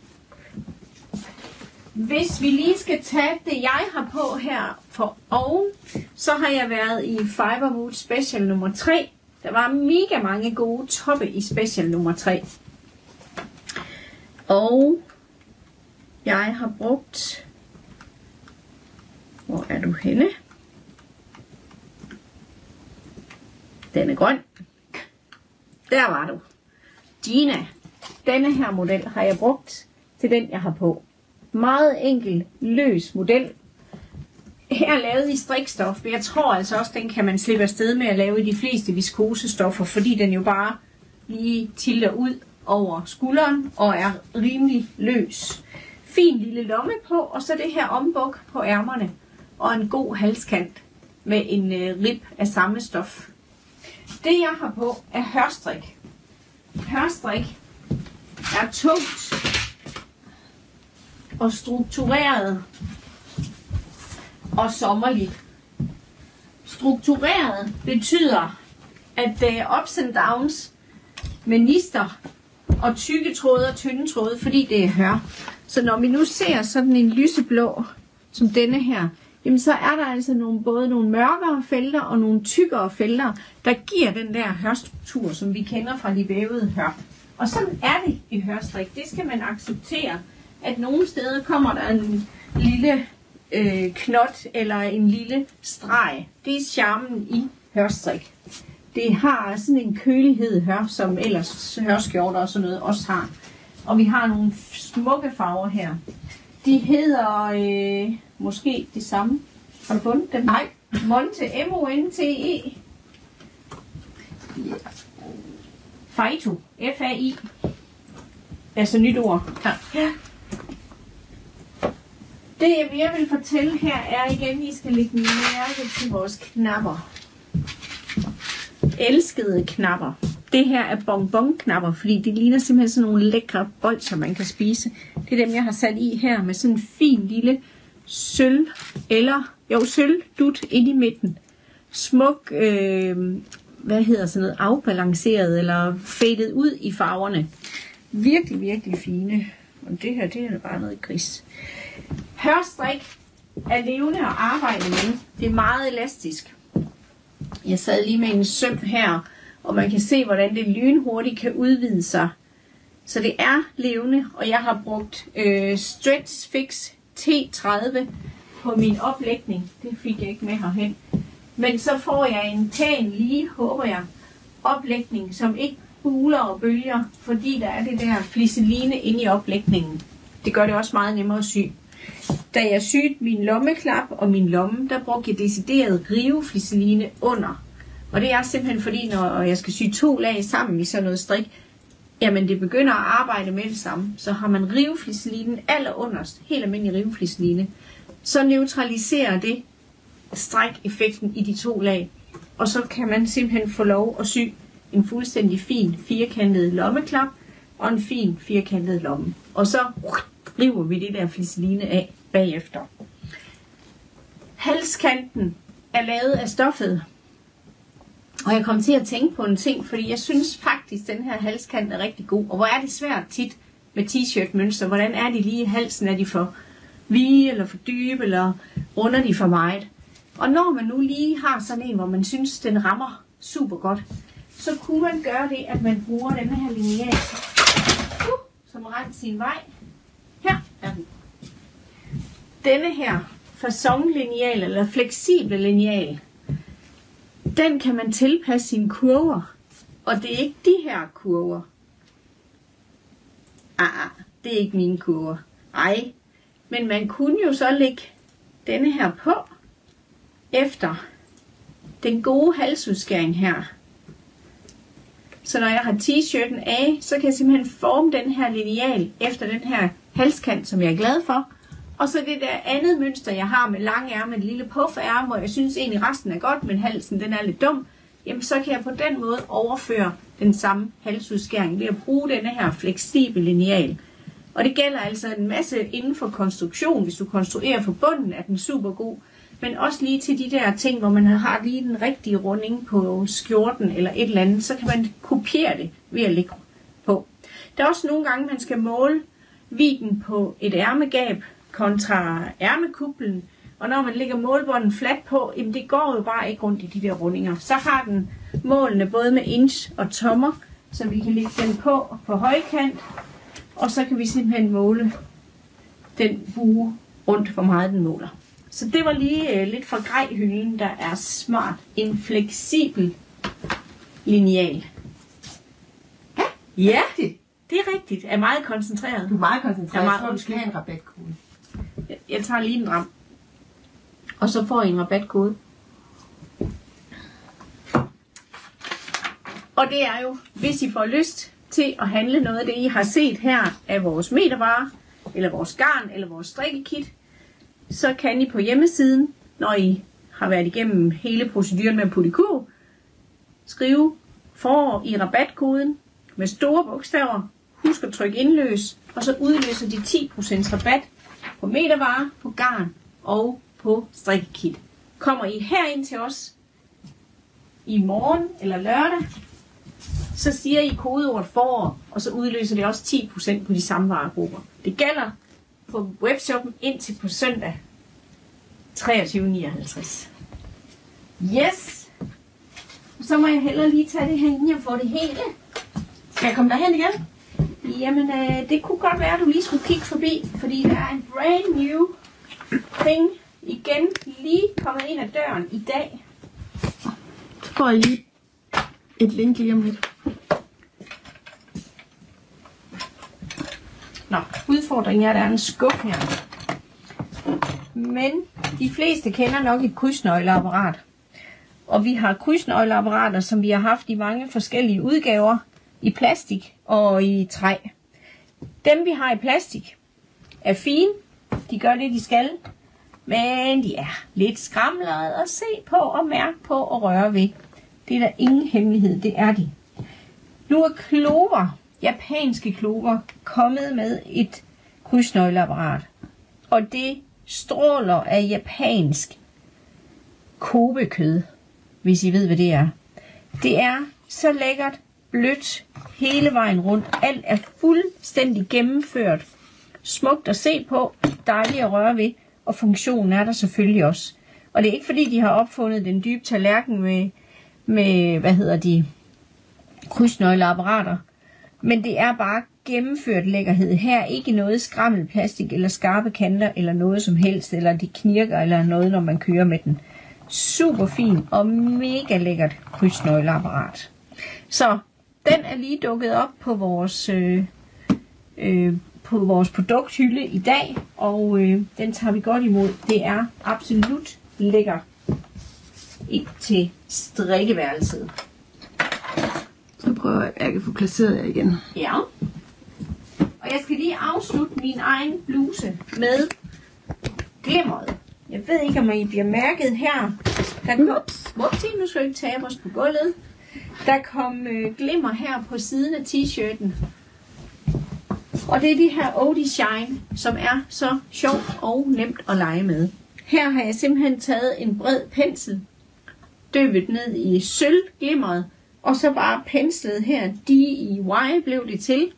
Hvis vi lige skal tage det, jeg har på her for oven, så har jeg været i Fiberwood Special nummer tre. Der var mega mange gode toppe i Special nummer tre. Og jeg har brugt... Hvor er du henne? Den er grøn. Der var du. Gina. Denne her model har jeg brugt til den, jeg har på. Meget enkel, løs model. Her lavet i strikstof, men jeg tror altså også, den kan man slippe afsted med at lave i de fleste viskosestoffer, fordi den jo bare lige tilter ud over skulderen og er rimelig løs. Fin lille lomme på, og så det her ombuk på ærmerne og en god halskant med en øh, rib af samme stof. Det jeg har på er hørstrik. Hørstrik er tungt og struktureret og sommerligt. Struktureret betyder, at det er ups and downs med nister og tykke tråde og tynde tråde, fordi det er hør. Så når vi nu ser sådan en lyseblå som denne her, jamen så er der altså nogle, både nogle mørkere felter og nogle tykkere felter, der giver den der hørstruktur, som vi kender fra de vævede hør. Og sådan er det i hørstrik. Det skal man acceptere, at nogle steder kommer der en lille øh, knot eller en lille streg. Det er charmen i hørstrik. Det har sådan en kølighed hør, som ellers hørskjorter og sådan noget også har. Og vi har nogle smukke farver her. De hedder øh, måske det samme. Har du fundet dem? Nej. Monte, M O N T E. Faito, F A I. Altså nyt ord. Ja. Ja. Det jeg vil fortælle her er igen, at I skal lægge mærke til vores knapper. Elskede knapper. Det her er bonbon-knapper, fordi det ligner simpelthen sådan nogle lækre bolcher, man kan spise. Det er dem, jeg har sat i her med sådan en fin lille sølv, eller jo sølv dut ind i midten. Smuk, øh, hvad hedder sådan noget, afbalanceret eller fadet ud i farverne. Virkelig, virkelig fine. Og det her, det er bare noget gris. Hørstrik er levende at arbejde med. Det er meget elastisk. Jeg sad lige med en søm her, og man kan se, hvordan det lynhurtigt kan udvide sig. Så det er levende, og jeg har brugt øh, Stretch Fix T tredive på min oplægning. Det fik jeg ikke med herhen. Men så får jeg en pæn lige, håber jeg, oplægning, som ikke buler og bølger, fordi der er det der flisseline inde i oplægningen. Det gør det også meget nemmere at sy. Da jeg syede min lommeklap og min lomme, der brugte jeg decideret riveflisseline under. Og det er simpelthen fordi, når jeg skal sy to lag sammen i sådan noget strik, jamen det begynder at arbejde med det samme. Så har man riveflisselinen allerunderst, helt almindelig riveflisseline, så neutraliserer det stræk-effekten i de to lag. Og så kan man simpelthen få lov at sy en fuldstændig fin firkantet lommeklap og en fin firkantet lomme. Og så river vi det der flisseline af bagefter. Halskanten er lavet af stoffet. Og jeg kom til at tænke på en ting, fordi jeg synes faktisk, at den her halskant er rigtig god. Og hvor er det svært tit med t-shirt mønster. Hvordan er de lige i halsen? Er de for vige eller for dybe, eller runder de for meget? Og når man nu lige har sådan en, hvor man synes, den rammer super godt, så kunne man gøre det, at man bruger denne her lineal, uh, som rent sin vej. Her er den. Denne her facon-lineal, eller fleksible lineal, den kan man tilpasse sine kurver. Og det er ikke de her kurver. Ah, det er ikke mine kurver. Ej, men man kunne jo så lægge denne her på, efter den gode halsudskæring her. Så når jeg har t-shirten af, så kan jeg simpelthen forme den her lineal efter den her halskant, som jeg er glad for. Og så det der andet mønster, jeg har med lange ærmer, med et lille puffærme, hvor jeg synes egentlig resten er godt, men halsen den er lidt dum. Jamen så kan jeg på den måde overføre den samme halsudskæring ved at bruge denne her fleksible lineal. Og det gælder altså en masse inden for konstruktion. Hvis du konstruerer for bunden, er den super god. Men også lige til de der ting, hvor man har lige den rigtige runding på skjorten eller et eller andet, så kan man kopiere det ved at lægge på. Der er også nogle gange, man skal måle vidden på et ærmegab kontra ærmekuplen. Og når man lægger målbånden fladt på, jamen det går jo bare ikke rundt i de der rundinger. Så har den målene både med inch og tommer, så vi kan lægge den på på højkant. Og så kan vi simpelthen måle den bue rundt, hvor meget den måler. Så det var lige øh, lidt fra grejhylden, der er smart. En fleksibel lineal. Ja, ja det, det er rigtigt. Er meget koncentreret. Du er meget koncentreret. Jeg, jeg tror, du skal have en rabatkode. Jeg, jeg tager lige en dram. Og så får I en rabatkode. Og det er jo, hvis I får lyst til at handle noget af det, I har set her af vores metervarer, eller vores garn, eller vores strikkekit, så kan I på hjemmesiden, når I har været igennem hele proceduren med at putte i kurv, skrive for i rabatkoden med store bogstaver. Husk at trykke indløs, og så udløser de ti procent rabat på metervarer, på garn og på strikkekit. Kommer I herind til os i morgen eller lørdag, så siger I kodeordet forår, og så udløser det også ti procent på de samme varegrupper. Det gælder på webshoppen indtil på søndag treogtyve nioghalvtreds. Yes! Så må jeg hellere lige tage det her, inden jeg får det hele. Skal jeg komme derhen igen? Jamen, øh, det kunne godt være, at du lige skulle kigge forbi, fordi der er en brand new thing igen lige kommet ind ad døren i dag. Så får jeg lige et link lige om lidt. Nå, udfordringen er, at der er en skub her. Men de fleste kender nok et krydsnøgleapparat. Og vi har krydsnøgleapparater, som vi har haft i mange forskellige udgaver. I plastik og i træ. Dem vi har i plastik er fine. De gør det, de skal. Men de er lidt skramlede at se på og mærke på og røre ved. Det er der ingen hemmelighed, det er de. Nu er Clover, japanske Clover, kommet med et krydsnøgleapparat. Og det stråler af japansk kobekød, hvis I ved, hvad det er. Det er så lækkert, blødt hele vejen rundt. Alt er fuldstændig gennemført. Smukt at se på, dejligt at røre ved, og funktionen er der selvfølgelig også. Og det er ikke fordi, de har opfundet den dybe tallerken med, med hvad hedder de, krydsnøgleapparater. Men det er bare gennemført lækkerhed. Her er ikke noget skrammelplastik eller skarpe kanter eller noget som helst, eller de knirker eller noget, når man kører med den. Super fin og mega lækkert krydsnøgleapparat. Så den er lige dukket op på vores, øh, øh, på vores produkthylde i dag, og øh, den tager vi godt imod. Det er absolut lækker ind til strikkeværelset. Så prøver jeg, at jeg kan få placeret jer igen. Ja. Og jeg skal lige afslutte min egen bluse med glimmeret. Jeg ved ikke, om I bliver mærket her. Der kom, Whoopsie, nu skal jeg ikke tabe os på gulvet. Der kom øh, glimmer her på siden af t-shirten. Og det er de her Odie Shine, som er så sjovt og nemt at lege med. Her har jeg simpelthen taget en bred pensel, døbet ned i sølvglimmeret, og så bare penslet her, D I Y blev det til.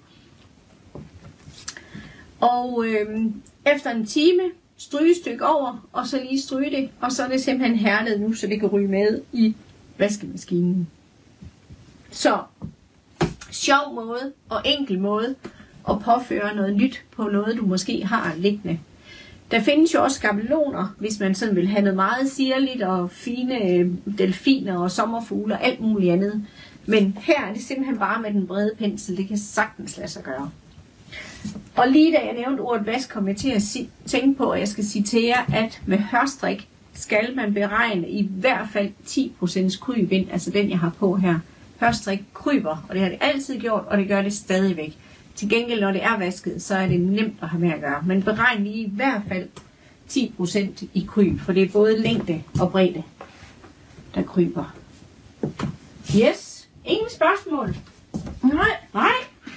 Og øh, efter en time, strygestykke over, og så lige stryge det, og så er det simpelthen hærdet nu, så det kan ryge med i vaskemaskinen. Så sjov måde og enkel måde at påføre noget nyt på noget, du måske har liggende. Der findes jo også skabeloner, hvis man sådan vil have noget meget sirligt og fine delfiner og sommerfugle og alt muligt andet. Men her er det simpelthen bare med den brede pensel, det kan sagtens lade sig gøre. Og lige da jeg nævnte ordet vask, kom jeg til at tænke på, at jeg skal sige til jer, at med hørstrik skal man beregne i hvert fald ti procent kryb ind, altså den jeg har på her. Hørstrik kryber, og det har det altid gjort, og det gør det stadigvæk. Til gengæld, når det er vasket, så er det nemt at have med at gøre. Men beregn lige i hvert fald ti procent i kryb, for det er både længde og bredde, der kryber. Yes, ingen spørgsmål? Nej. Nej.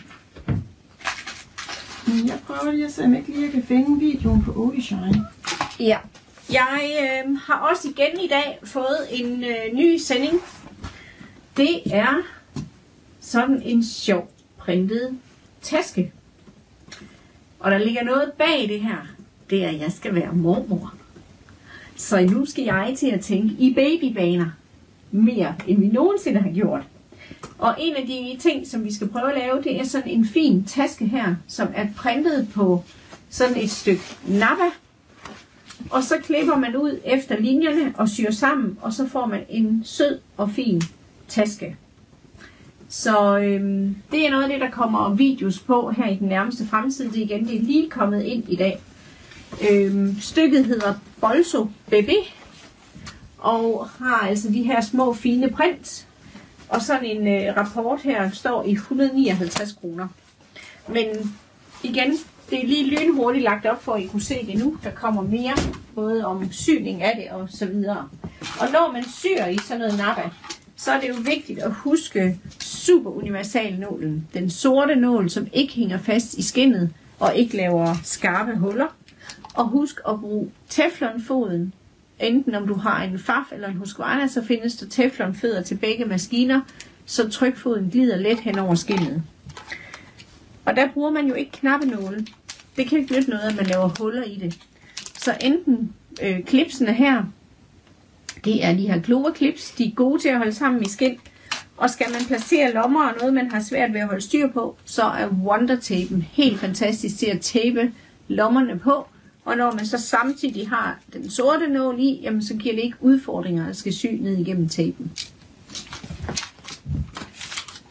Jeg prøver lige at se, om jeg ikke lige kan finde videoen på Odie Shine. Ja. Jeg øh, har også igen i dag fået en øh, ny sending. Det er sådan en sjov printet taske. Og der ligger noget bag det her. Det er, at jeg skal være mormor. Så nu skal jeg til at tænke i babybaner. Mere end vi nogensinde har gjort. Og en af de ting, som vi skal prøve at lave, det er sådan en fin taske her, som er printet på sådan et stykke nappa. Og så klipper man ud efter linjerne og syr sammen, og så får man en sød og fin taske. Så øhm, det er noget af det, der kommer videos på her i den nærmeste fremtid. Det, igen, det er lige kommet ind i dag. Øhm, stykket hedder Bolso Baby, og har altså de her små fine print. Og sådan en øh, rapport her står i et hundrede og nioghalvtreds kroner. Men igen, det er lige lynhurtigt lagt op for, at I kunne se det nu. Der kommer mere, både om syning af det og så videre. Og når man syr i sådan noget nappa, så er det jo vigtigt at huske super universal nålen. Den sorte nål, som ikke hænger fast i skindet og ikke laver skarpe huller. Og husk at bruge teflonfoden. Enten om du har en F A F eller en Husqvarna, så findes der teflonfødder til begge maskiner, så trykfoden glider let hen over skindet. Og der bruger man jo ikke knappenåle. Det kan ikke nytte noget, at man laver huller i det. Så enten øh, klipsene her, det er de her Clover-clips, de er gode til at holde sammen i skind. Og skal man placere lommer og noget, man har svært ved at holde styr på, så er Wonder-tapen helt fantastisk til at tape lommerne på. Og når man så samtidig har den sorte nål i, jamen så giver det ikke udfordringer, at skal sy ned igennem tapen. Nu skal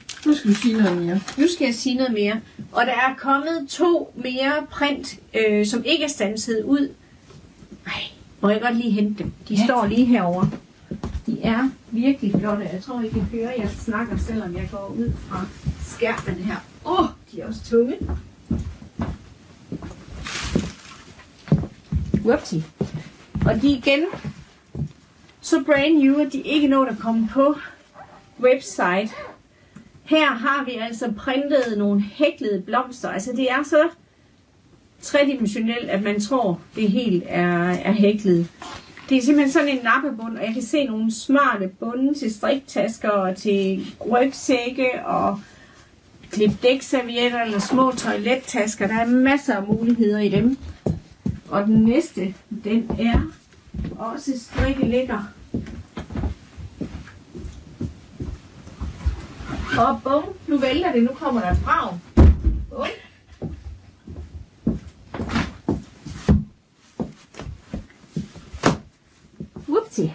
skal du sige noget mere. Nu skal jeg sige noget mere. Og der er kommet to mere print, øh, som ikke er standset ud. Ej, må jeg godt lige hente dem. De ja. står lige herovre. De er virkelig flotte. Jeg tror, I kan høre, at jeg snakker, selvom jeg går ud fra skærmen her. Åh, oh, de er også tunge. Whoopsie. Og de er igen så brand new, at de ikke når at komme på website. Her har vi altså printet nogle hæklede blomster. Altså det er så tredimensionelt, at man tror, det helt er, er hæklet. Det er simpelthen sådan en nappebund, og jeg kan se nogle smarte bunde til striktasker og til rygsække og klipdækservietter eller små toilettasker. Der er masser af muligheder i dem. Og den næste, den er også strikkelækker. Og bum, nu vælter det, nu kommer der et brag. Bum. Whoopsie.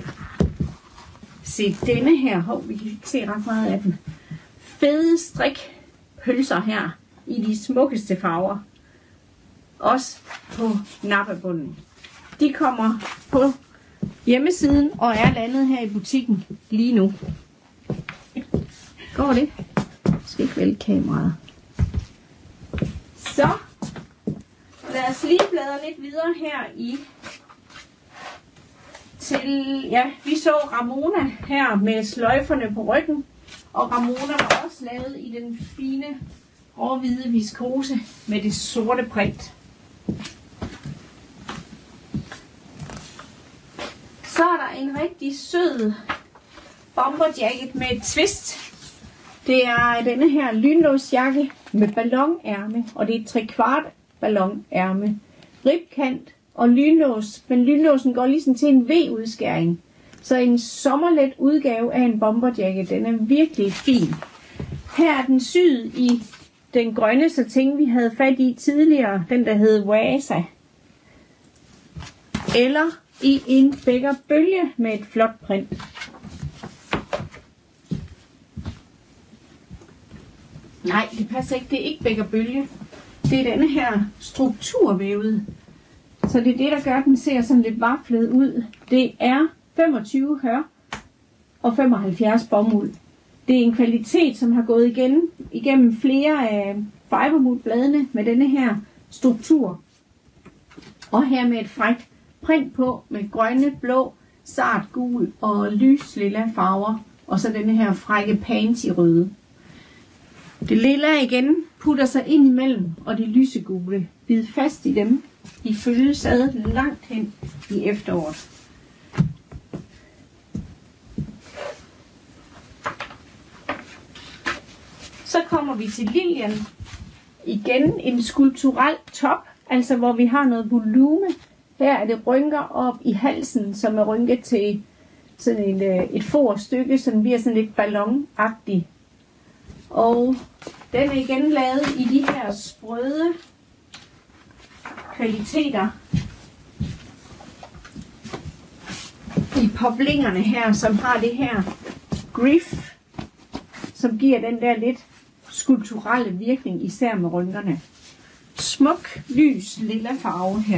Se denne her, hov, vi kan ikke se ret meget af den. Fede strikpølser her i de smukkeste farver. Også på nappebunden. De kommer på hjemmesiden og er landet her i butikken lige nu. Går det? Jeg skal ikke vælge kameraet. Så lad os lige bladre lidt videre her i til, ja, vi så Ramona her med sløjferne på ryggen, og Ramona var også lavet i den fine råhvide viskose med det sorte print. Så er der en rigtig sød bomberjacket med et twist. Det er denne her lynlåsjakke med ballonærme, og det er et trekvart ballonærme. Ribkant og lynlås, men lynlåsen går ligesom til en V-udskæring. Så en sommerlet udgave af en bomberjacket, den er virkelig fin. Her er den syet i den grønne satin, vi havde fat i tidligere, den der hed Wasa. Eller i en bækkerbølge med et flot print. Nej, det passer ikke. Det er ikke bækkerbølge. Det er denne her strukturvævet. Så det er det, der gør, at den ser sådan lidt vaflet ud. Det er femogtyve hør og femoghalvfjerds bomuld. Det er en kvalitet, som har gået igen igennem flere af fiberwood-bladene med denne her struktur. Og her med et frækt print på med grønne, blå, sart gul og lys lilla farver. Og så denne her frække pansy røde. Det lilla igen putter sig ind imellem, og det lysegule bid fast i dem. De følges ad langt hen i efteråret. Så kommer vi til liljen. Igen en skulpturel top, altså hvor vi har noget volume. Her er det rynker op i halsen, som er rynket til sådan en, et forstykke, som bliver sådan lidt ballonagtigt. Og den er igen lavet i de her sprøde kvaliteter. I poplingerne her, som har det her griff, som giver den der lidt skulpturelle virkning, især med rynkerne. Smuk, lys, lilla farve her.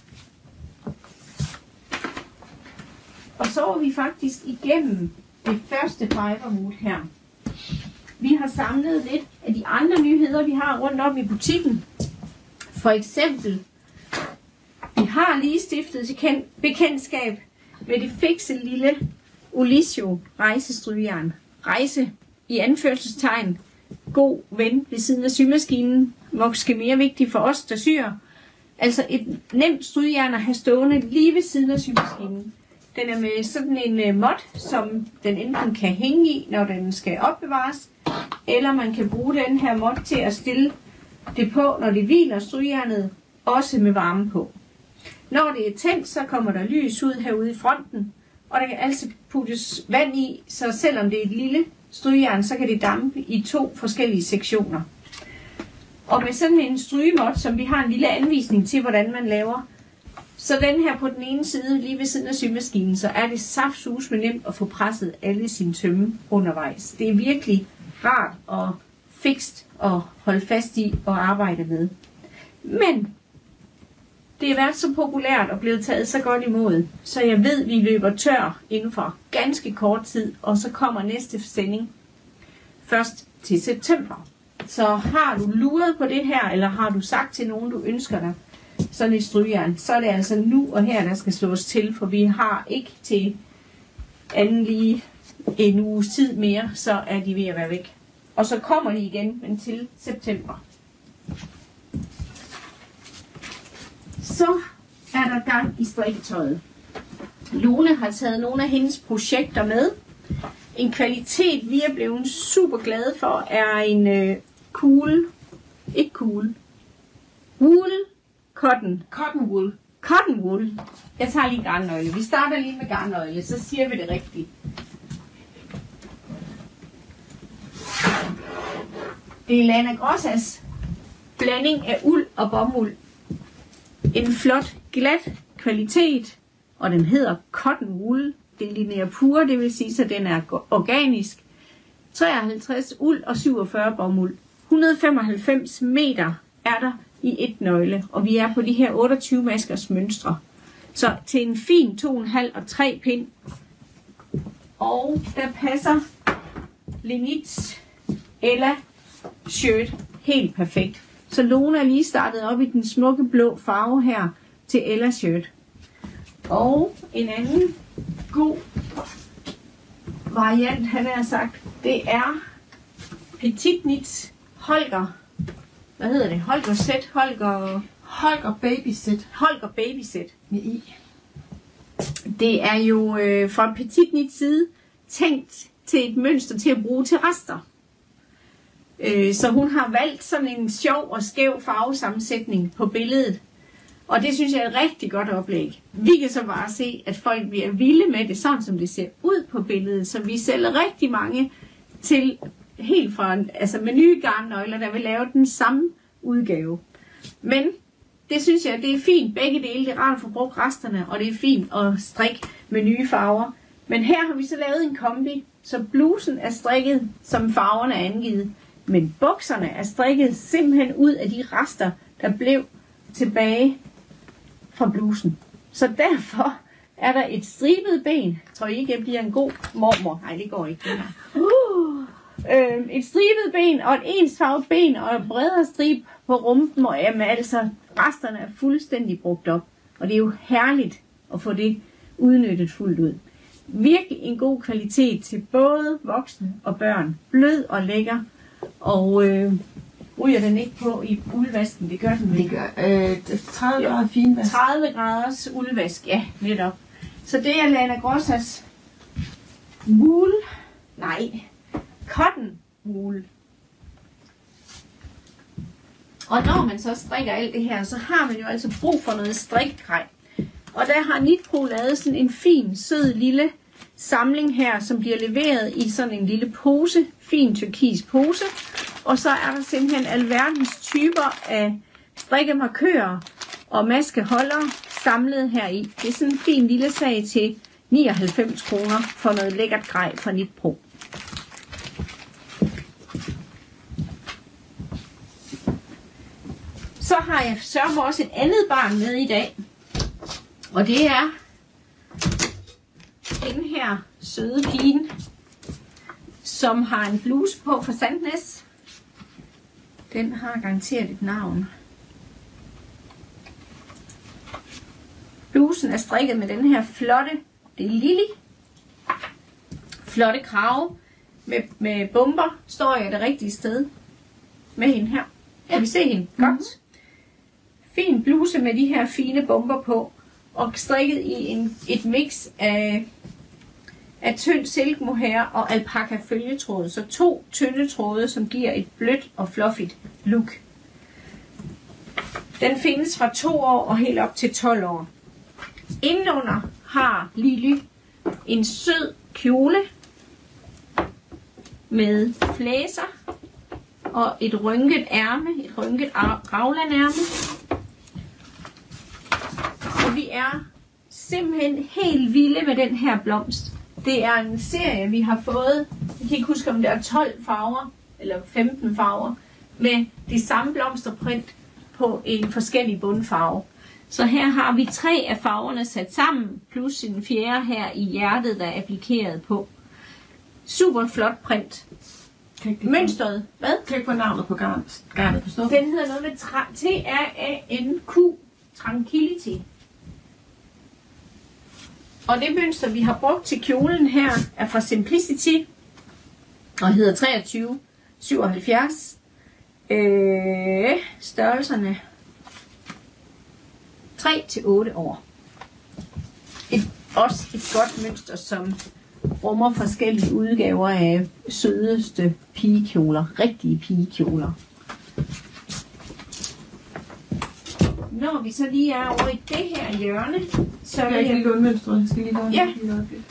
Og så er vi faktisk igennem det første fiberwood her. Vi har samlet lidt af de andre nyheder, vi har rundt om i butikken. For eksempel, vi har lige stiftet til bekendtskab med det fikse lille Olisio rejsestrygejern. Rejse i anførselstegn. God ven ved siden af symaskinen. Måske mere vigtigt for os, der syr. Altså et nemt strygejern at have stående lige ved siden af symaskinen. Den er med sådan en mod, som den enten kan hænge i, når den skal opbevares, eller man kan bruge den her mod til at stille det på, når det hviler strygejernet, også med varme på. Når det er tændt, så kommer der lys ud herude i fronten, og der kan altså puttes vand i, så selvom det er et lille strygejern, så kan det dampe i to forskellige sektioner. Og med sådan en strygemod, som vi har en lille anvisning til, hvordan man laver, så den her på den ene side, lige ved siden af symaskinen, så er det saftsus med nemt at få presset alle sine tømme undervejs. Det er virkelig rart og fikst at holde fast i og arbejde med. Men det har været så populært og blevet taget så godt imod, så jeg ved, at vi løber tør inden for ganske kort tid, og så kommer næste sending først til september. Så har du luret på det her, eller har du sagt til nogen, du ønsker dig sådan et strygejern, så er det altså nu og her, der skal slås til, for vi har ikke til anden lige en uges tid mere, så er de ved at være væk. Og så kommer de igen, men til september. Så er der gang i strikketøjet. Lone har taget nogle af hendes projekter med. En kvalitet, vi er blevet super glade for, er en øh, cool, ikke cool, wool cotton. Cotton wool. Cotton wool. Jeg tager lige garnnøgle. Vi starter lige med garnnøgle, så siger vi det rigtigt. Det er Lana Grossas blanding af uld og bomuld. En flot, glat kvalitet, og den hedder Cotton Wool. Det er linea pure, det vil sige, så den er organisk. treoghalvtreds uld og syvogfyrre bomuld. et hundrede og femoghalvfems meter er der i et nøgle, og vi er på de her otteogtyve maskers mønstre. Så til en fin to komma fem og tre pind. Og der passer Lenits Ella shirt helt perfekt. Så Lone er lige startet op i den smukke blå farve her til Ella shirt. Og en anden god variant, han har sagt, det er Petit Knits Holger. Hvad hedder det? Holger Set, Holger... Holger Baby Set. Holger Baby Set. Med i. Det er jo øh, fra Petit Knits side tænkt til et mønster til at bruge til rester. Øh, så hun har valgt sådan en sjov og skæv farvesammensætning på billedet. Og det synes jeg er et rigtig godt oplæg. Vi kan så bare se, at folk bliver vilde med det, sådan som det ser ud på billedet. Så vi sælger rigtig mange til helt fra, altså med nye garnnøgler, der vil lave den samme udgave. Men det synes jeg, det er fint. Begge dele, det er rart at få brugt resterne, og det er fint at strikke med nye farver. Men her har vi så lavet en kombi, så blusen er strikket, som farverne er angivet. Men bukserne er strikket simpelthen ud af de rester, der blev tilbage fra blusen. Så derfor er der et stribet ben. Tror I ikke, jeg bliver en god mormor? Nej, det går ikke. Det her. Uh, øh, et stribet ben og et ensfarvet ben og en bredere strib på rumpen. Og jamen, altså, resterne er fuldstændig brugt op. Og det er jo herligt at få det udnyttet fuldt ud. Virkelig en god kvalitet til både voksne og børn. Blød og lækker. Og øh, ryger den ikke på i uldvasken? Det gør den Det gør øh, tredive grader finvask. tredive graders uldvask, ja, netop. Så det er Lana Grossas wool, nej, cotton wool. Og når man så strikker alt det her, så har man jo altså brug for noget strikkegrej. Og der har Knitpro lavet sådan en fin, sød lille samling her, som bliver leveret i sådan en lille pose, fin turkis pose. Og så er der simpelthen alverdens typer af strikkemarkører og maskeholdere samlet her i. Det er sådan en fin lille sag til nioghalvfems kroner for noget lækkert grej fra Knitpro. Så har jeg sørget for også et andet barn med i dag. Og det er den her søde pige, som har en bluse på fra Sandnes. Den har garanteret et navn. Blusen er strikket med den her flotte, det er Lili, flotte krave med, med bomber. Står jeg det rigtige sted med hende her? Kan vi se hende? Godt. Mm-hmm. Fin bluse med de her fine bomber på, og strikket i en, et mix af, af tynd silk mohair og alpaka følgetråd. Så to tynde tråde, som giver et blødt og fluffigt look. Den findes fra to år og helt op til tolv år. Indenunder har Lili en sød kjole med flæser og et rynket ærme, et rynket raglanærme. Og vi er simpelthen helt vilde med den her blomst. Det er en serie, vi har fået jeg kan ikke huske, om det er tolv farver, eller femten farver, med det samme blomsterprint på en forskellig bundfarve. Så her har vi tre af farverne sat sammen, plus en fjerde her i hjertet, der er applikeret på. Super flot print. Mønstret, hvad? Kan jeg ikke få navnet på garnet, garnet på stoffet? Den hedder noget med T R A N Q, Tranquility. Og det mønster, vi har brugt til kjolen her, er fra Simplicity, og hedder treogtyve syvoghalvfjerds. Øh, størrelserne tre til otte år. Et, også et godt mønster, som rummer forskellige udgaver af sødeste pigekjoler, rigtige pigekjoler. Når vi så lige er over i det her hjørne, så vil jeg... jeg... lige låne mønstret. Skal lige låne ja. Lige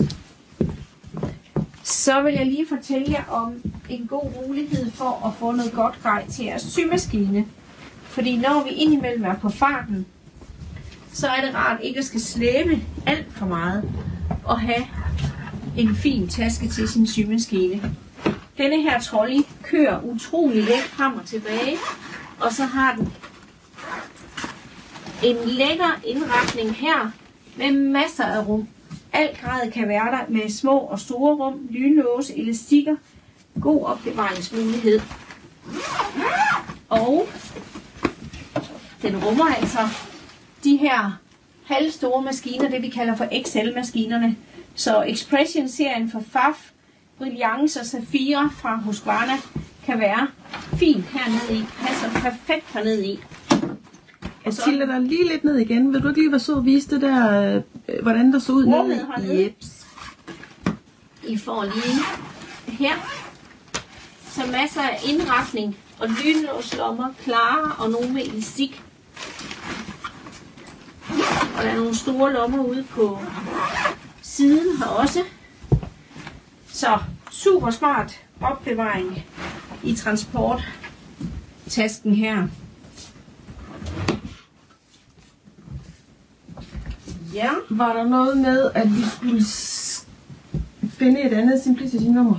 så vil jeg lige fortælle jer om en god mulighed for at få noget godt grej til jeres symaskine. Fordi når vi indimellem er på farten, så er det rart ikke at skal slæbe alt for meget og have en fin taske til sin symaskine. Denne her trolley kører utrolig let frem og tilbage, og så har den en lækker indretning her med masser af rum. Alt grad kan være der med små og store rum, lynlåse, elastikker, god opbevaringsmulighed. Og den rummer altså de her halvstore maskiner, det vi kalder for X L-maskinerne. Så Expression-serien for F A F, Brilliance og Safira fra Husqvarna kan være fint hernede i, passer perfekt hernede i. Jeg tiller dig lige lidt ned igen. Vil du ikke lige være så og vise det der, øh, hvordan der så ud nede i? Jeps. I får lige her. Så masser af indretning og lynlåslommer, klare og nogle med elastik. Og der er nogle store lommer ude på siden her også. Så super smart opbevaring i transporttasken her. Ja. Var der noget med, at vi skulle finde et andet Simplicity-nummer?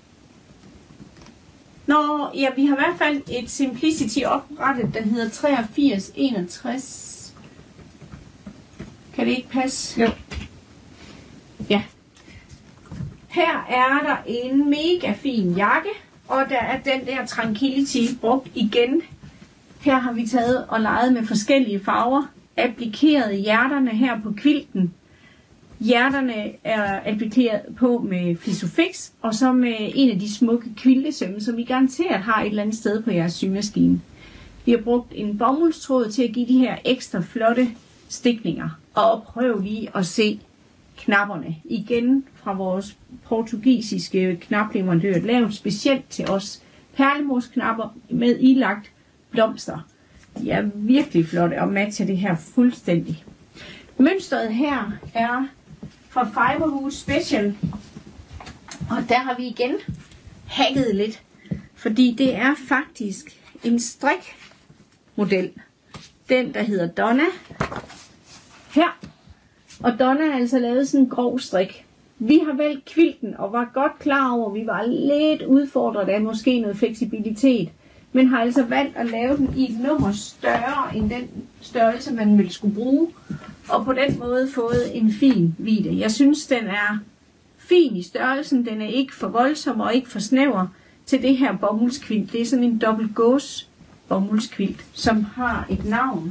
Nå, ja, vi har i hvert fald et Simplicity oprettet, der hedder treogfirs enogtres. Kan det ikke passe? Jo. Ja. Her er der en mega fin jakke, og der er den der Tranquility brugt igen. Her har vi taget og leget med forskellige farver. Applikeret hjerterne her på quilten. Hjerterne er applikeret på med Flisofix, og så med en af de smukke quiltesømme, som I garanteret har et eller andet sted på jeres symaskine. Vi har brugt en bomuldstråd til at give de her ekstra flotte stikninger. Og prøv lige at se knapperne. Igen fra vores portugisiske knapleverandør, lavet specielt til os. Perlemorsknapper med ilagt blomster. De er virkelig flotte og matcher det her fuldstændig. Mønstret her er fra Fiberhus Special. Og der har vi igen hacket lidt. Fordi det er faktisk en strikmodel. Den der hedder Donna. Her. Og Donna har altså lavet sådan en grov strik. Vi har valgt quilten og var godt klar over, at vi var lidt udfordret af måske noget fleksibilitet. Men har altså valgt at lave den i et nummer større end den størrelse, man ville skulle bruge. Og på den måde fået en fin vide. Jeg synes, den er fin i størrelsen. Den er ikke for voldsom og ikke for snæver til det her bomuldskvilt. Det er sådan en dobbelt gås bomuldskvilt, som har et navn.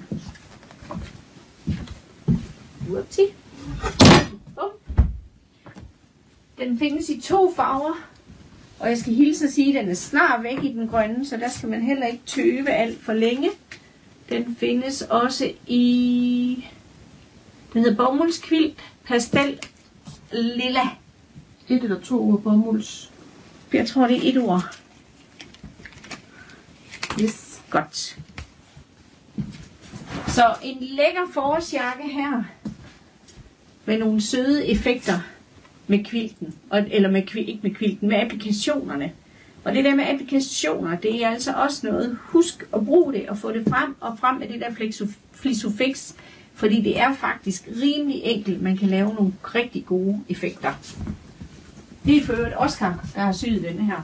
Upti. Oh. Den findes i to farver. Og jeg skal hilse at sige, at den er snart væk i den grønne, så der skal man heller ikke tøve alt for længe. Den findes også i... Den hedder bomuldskvilt, pastel, lilla. Et eller to ord bomulds. Jeg tror, det er et ord. Yes. Godt. Så en lækker forårsjakke her. Med nogle søde effekter med quilten. Eller med, ikke med quilten, med applikationerne. Og det der med applikationer, det er altså også noget. Husk at bruge det og få det frem. Og frem med det der Flisofix. Fordi det er faktisk rimelig enkelt. Man kan lave nogle rigtig gode effekter. Det er for øvrigt Oscar, der har syet denne her.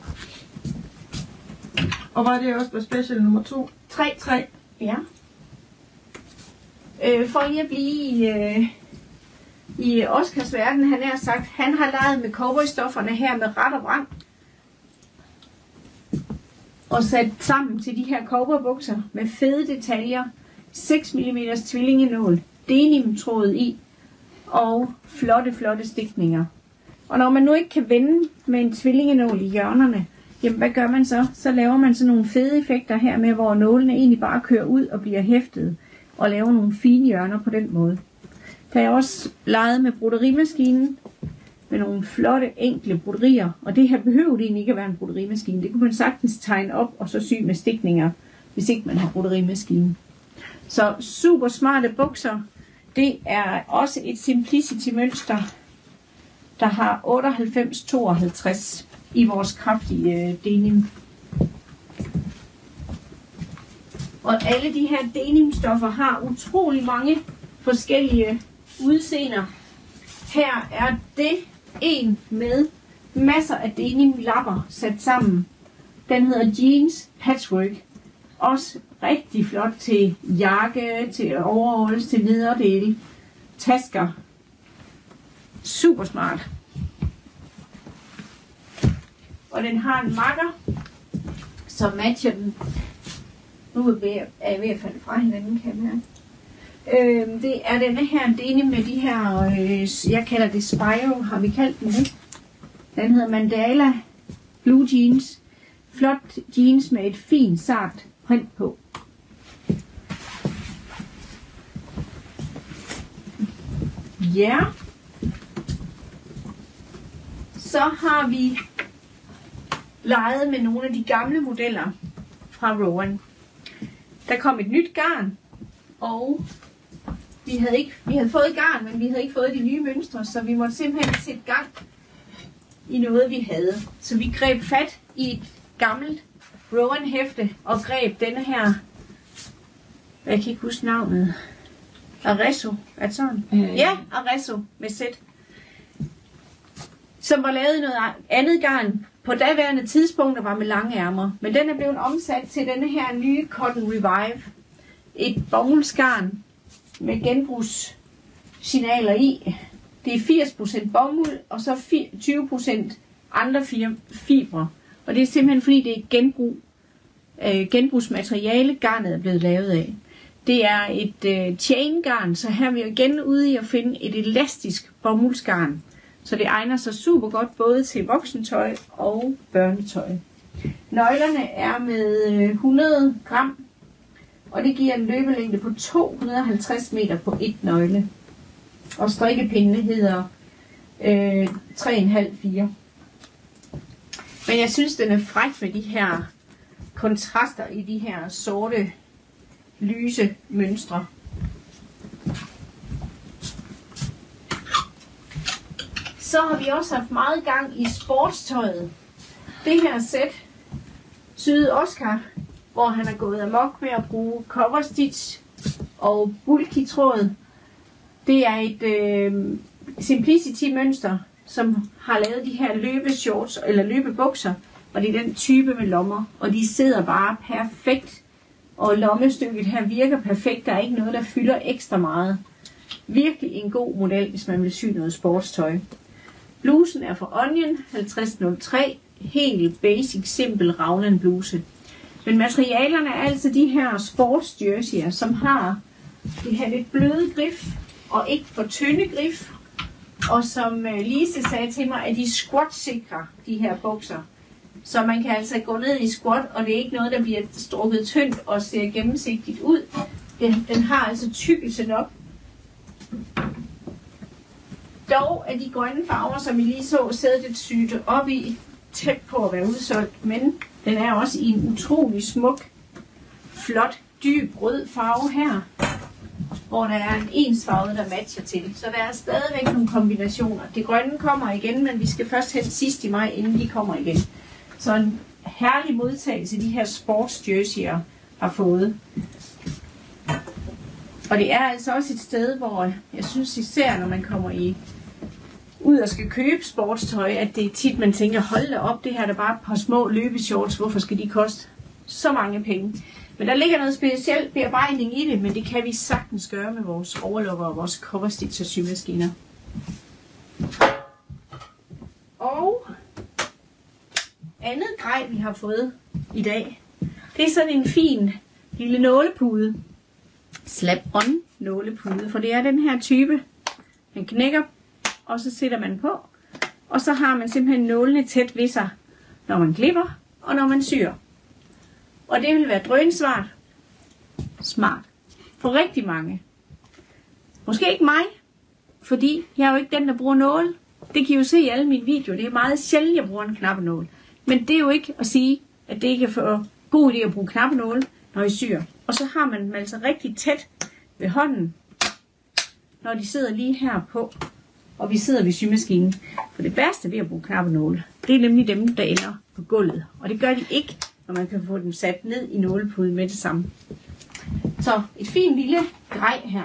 Og var det også på special nummer to? Tre. Tre. Ja. Øh, for lige at blive i, øh, i Oscars verden, han har sagt, han har leget med cowboystofferne her med ret og vrang. Og sat sammen til de her cowboybukser med fede detaljer, seks millimeter tvillingenål, denimtråd i og flotte, flotte stikninger. Og når man nu ikke kan vende med en tvillingenål i hjørnerne, jamen hvad gør man så? Så laver man sådan nogle fede effekter her med, hvor nålene egentlig bare kører ud og bliver hæftet, og laver nogle fine hjørner på den måde. Der er også leget med broderimaskinen, med nogle flotte, enkle broderier, og det her behøver det egentlig ikke at være en broderimaskine. Det kunne man sagtens tegne op og så sy med stikninger, hvis ikke man har broderimaskinen. Så super smarte bukser. Det er også et Simplicity mønster, der har otteoghalvfems tooghalvtreds i vores kraftige øh, denim. Og alle de her denimstoffer har utrolig mange forskellige udseender. Her er det en med masser af denimlapper sat sammen. Den hedder Jeans Patchwork. Også rigtig flot til jakke, til overalls, til nederdele, tasker. Super smart. Og den har en makker, som matcher den. Nu er jeg ved at falde fra hinanden, kan jeg mærke. Øh, det er denne her denim med de her, øh, jeg kalder det Spyro, har vi kaldt den det. Den hedder Mandala Blue Jeans. Flot jeans med et fint, sart print på. Ja. Så har vi leget med nogle af de gamle modeller fra Rowan. Der kom et nyt garn, og vi havde, ikke, vi havde fået garn, men vi havde ikke fået de nye mønstre, så vi måtte simpelthen sætte gang i noget, vi havde. Så vi greb fat i et gammelt Rowan hæfte og greb denne her, jeg kan ikke huske navnet, Arezzo, er det sådan? Øh. Ja, Arezzo med sæt, som var lavet i noget andet garn på daværende tidspunkt, der var med lange ærmer. Men den er blevet omsat til denne her nye Cotton Revive. Et bomuldsgarn med genbrugssignaler i. Det er firs procent bomuld, og så tyve procent andre fibre. Og det er simpelthen fordi, det er genbrug, øh, genbrugsmateriale, garnet er blevet lavet af. Det er et øh, chain-garn, så her er vi igen ude i at finde et elastisk bomuldsgarn. Så det egner sig super godt både til voksentøj og børnetøj. Nøglerne er med hundrede gram, og det giver en løbelængde på to hundrede og halvtreds meter på et nøgle. Og strikkepindene hedder øh, tre komma fem til fire. Men jeg synes, den er fræk med de her kontraster i de her sorte, lyse mønstre. Så har vi også haft meget gang i sportstøjet. Det her sæt syede Oscar, hvor han er gået amok med at bruge cover stitch og bulky tråd. Det er et øh, Simplicity mønster, som har lavet de her løbeshorts eller løbebukser, og det er den type med lommer, og de sidder bare perfekt, og lommestykket her virker perfekt. Der er ikke noget, der fylder ekstra meget. Virkelig en god model, hvis man vil sy noget sportstøj. Blusen er fra Onion halvtreds nul tre, helt basic, simpel Raglan bluse. Men materialerne er altså de her sportsjerseyer, som har det her lidt bløde grif, og ikke for tynde grif. Og som Lise sagde til mig, at de squat-sikre, de her bukser. Så man kan altså gå ned i squat, og det er ikke noget, der bliver strukket tyndt og ser gennemsigtigt ud. Den, den har altså tykkelse nok. Dog er de grønne farver, som I lige så, sædet syet op i, tæt på at være udsolgt. Men den er også i en utrolig smuk, flot, dyb rød farve her, hvor der er en ensfarve, der matcher til. Så der er stadigvæk nogle kombinationer. Det grønne kommer igen, men vi skal først hen sidst i maj, inden de kommer igen. Så en herlig modtagelse, de her sportsjerseyer har fået. Og det er altså også et sted, hvor jeg synes især, når man kommer i ud og skal købe sportstøj, at det er tit, man tænker, hold da op, det her er da bare et par små løbeshorts, hvorfor skal de koste så mange penge? Men der ligger noget specielt bearbejdning i det, men det kan vi sagtens gøre med vores overlukker og vores coverstitch og symaskiner. Og andet grej, vi har fået i dag, det er sådan en fin lille nålepude. Slap-on nålepude, for det er den her type. Man knækker, og så sætter man på. Og så har man simpelthen nålene tæt ved sig, når man klipper og når man syr. Og det vil være drønsmart. Smart. For rigtig mange. Måske ikke mig, fordi jeg er jo ikke den, der bruger nåle. Det kan I jo se i alle mine videoer. Det er meget sjældent, jeg bruger en knappenål. Men det er jo ikke at sige, at det ikke er for god idé at bruge knappenåle, når I syr. Og så har man dem altså rigtig tæt ved hånden, når de sidder lige her på, og vi sidder ved symaskinen. For det værste ved at bruge knappenåle, det er nemlig dem, der ender på gulvet. Og det gør de ikke, når man kan få dem sat ned i nålepuden med det samme. Så et fint lille grej her.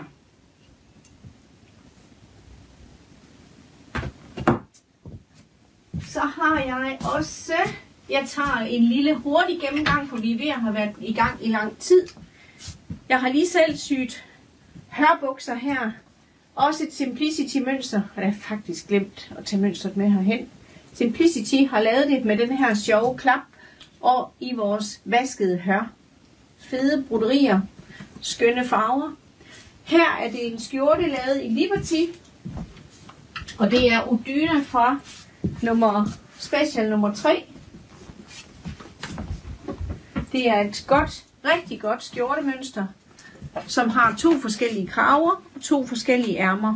Så har jeg også, jeg tager en lille hurtig gennemgang, for vi er ved at have været i gang i lang tid. Jeg har lige selv syet hørbukser her. Også et Simplicity mønster, og jeg har faktisk glemt at tage mønstret med herhen. Simplicity har lavet det med den her sjove klap, og i vores vaskede hør. Fede broderier, skønne farver. Her er det en skjorte lavet i Liberty, og det er Odyna fra nummer, special nummer tre. Det er et godt, rigtig godt skjortemønster, som har to forskellige kraver og to forskellige ærmer.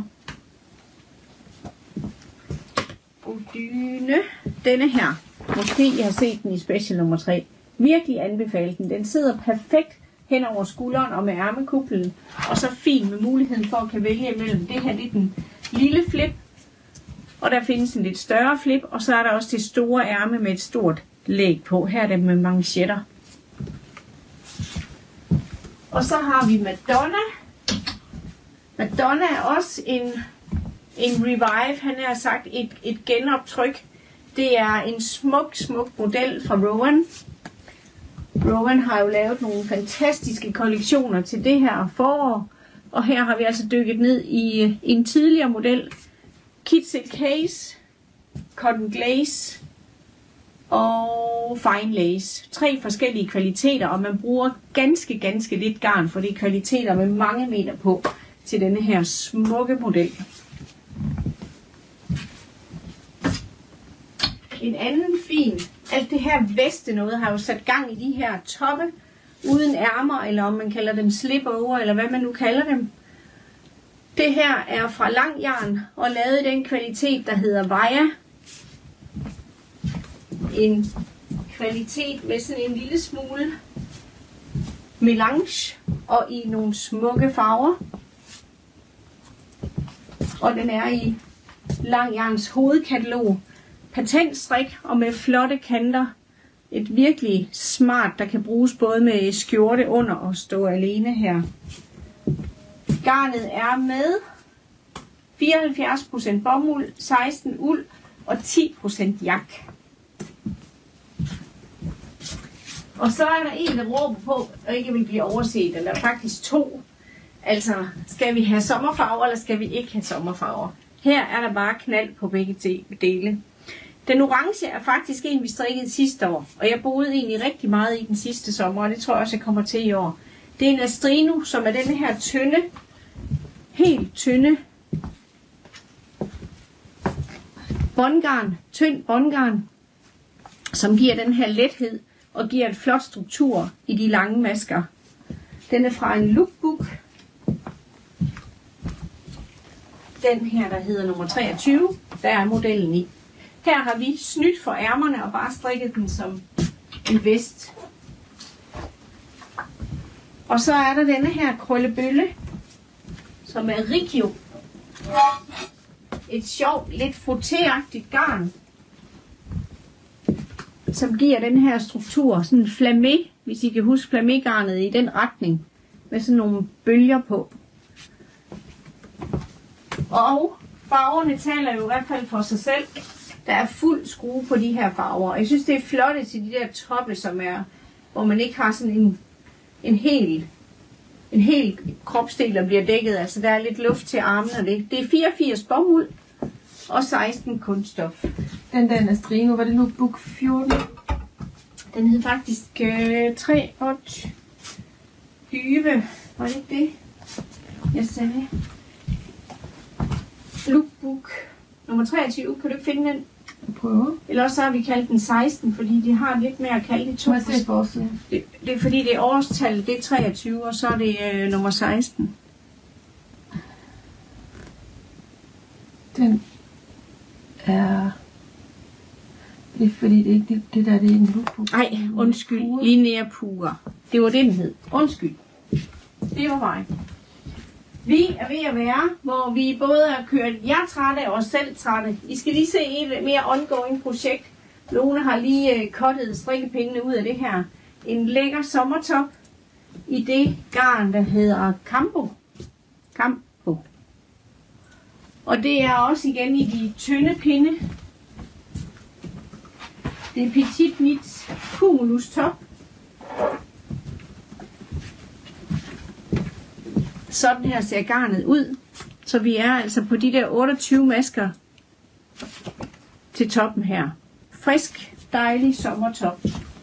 Odyne, denne her, måske I har set den i special nummer tre. Virkelig anbefale den. Den sidder perfekt hen over skulderen og med ærmekuplen, og så fint med muligheden for at kan vælge imellem. Det her det er den lille flip, og der findes en lidt større flip, og så er der også det store ærme med et stort læg på. Her er det med manchetter. Og så har vi Madonna. Madonna er også en, en revive, han har sagt et, et genoptryk. Det er en smuk, smuk model fra Rowan. Rowan har jo lavet nogle fantastiske kollektioner til det her forår. Og her har vi altså dykket ned i en tidligere model. Kit Silk Case, Cotton Glaze og Fine Lace. Tre forskellige kvaliteter, og man bruger ganske, ganske lidt garn, for det er kvaliteter med mange meter på til denne her smukke model. En anden fin, alt det her veste noget har jo sat gang i de her toppe uden ærmer, eller om man kalder dem slip-over, eller hvad man nu kalder dem. Det her er fra langjarn og lavet i den kvalitet, der hedder Vaja. En kvalitet med sådan en lille smule melange og i nogle smukke farver. Og den er i langjarns hovedkatalog. Patentstrik og med flotte kanter. Et virkelig smart, der kan bruges både med skjorte under og stå alene her. Garnet er med fireoghalvfjerds procent bomuld, seksten uld og ti procent jak. Og så er der en, der råber på, og ikke vil blive overset, eller faktisk to. Altså, skal vi have sommerfarver, eller skal vi ikke have sommerfarver? Her er der bare knald på begge dele. Den orange er faktisk en, vi strikkede sidste år, og jeg boede egentlig rigtig meget i den sidste sommer, og det tror jeg også, jeg kommer til i år. Det er en Astrino, som er denne her tynde, helt tynde båndgarn, tynd båndgarn, som giver den her lethed og giver et flot struktur i de lange masker. Den er fra en lookbook. Den her, der hedder nummer treogtyve, der er modellen i. Her har vi snydt for ærmerne og bare strikket den som en vest. Og så er der denne her krøllebølle, som er Rikio. Et sjovt, lidt frottéagtigt garn, som giver den her struktur, sådan en flamé, hvis I kan huske flamé-garnet i den retning, med sådan nogle bølger på. Og farverne taler jo i hvert fald for sig selv. Der er fuld skrue på de her farver. Jeg synes, det er flotte til de der toppe, som er, hvor man ikke har sådan en, en hel, en hel kropsdel, der bliver dækket. Altså, der er lidt luft til armene og det. Det er fireogfirs bomuld og seksten kunststof. Den der Nastrino, var det nu book fjorten? Den hed faktisk øh, treogtyve. Var det ikke det? Jeg sagde. Lookbook nummer treogtyve. Kan du ikke finde den? Prøve. Eller også har vi kaldt den seksten, fordi de har lidt mere at kalde det to. Må jeg se forsiden? Det, det er fordi det er årstallet, det er treogtyve, og så er det øh, nummer seksten. Den er... Det er fordi det ikke det, det der, det er en lookbook. Nej, undskyld. Linear Puger. Det var det, den hed. Undskyld. Det var mig. Vi er ved at være, hvor vi både er kørt jer trætte og os selv trætte. I skal lige se et mere ongoing projekt. Lone har lige uh, cuttet strikkepengene ud af det her. En lækker sommertop i det garn, der hedder Campo. Campo. Og det er også igen i de tynde pinde. Det er Petit Knits Cumulus top. Sådan her ser garnet ud. Så vi er altså på de der otteogtyve masker til toppen her. Frisk, dejlig sommertop.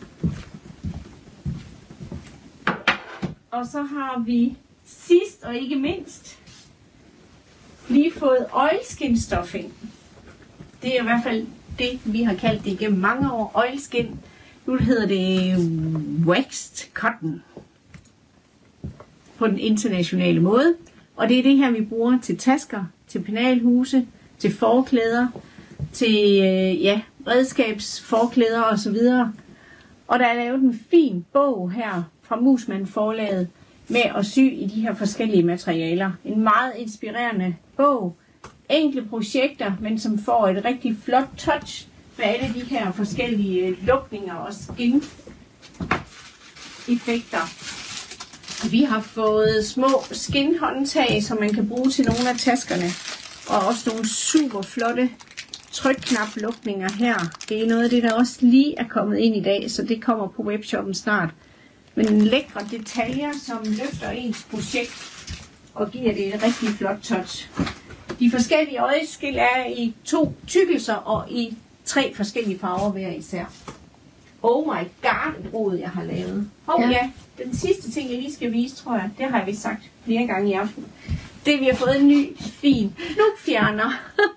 Og så har vi sidst og ikke mindst lige fået oilskin-stof ind. Det er i hvert fald det, vi har kaldt det igennem mange år. Oilskin. Nu hedder det waxed cotton på den internationale måde. Og det er det her, vi bruger til tasker, til penalhuse, til forklæder, til øh, ja, redskabsforklæder osv. Og der er lavet en fin bog her fra Musman Forlaget med at sy i de her forskellige materialer. En meget inspirerende bog. Enkle projekter, men som får et rigtig flot touch med alle de her forskellige lukninger og skin effekter. Vi har fået små skinhåndtag, som man kan bruge til nogle af taskerne. Og også nogle super flotte trykknaplukninger her. Det er noget af det, der også lige er kommet ind i dag, så det kommer på webshoppen snart. Men lækre detaljer, som løfter ens projekt og giver det et rigtig flot touch. De forskellige øjeskil er i to tykkelser og i tre forskellige farver hver især. Oh my god, et rod jeg har lavet. Og ja. ja, den sidste ting jeg lige skal vise, tror jeg, det har jeg vist sagt flere gange i aften. Det vi har fået en ny, fin fnugfjerner.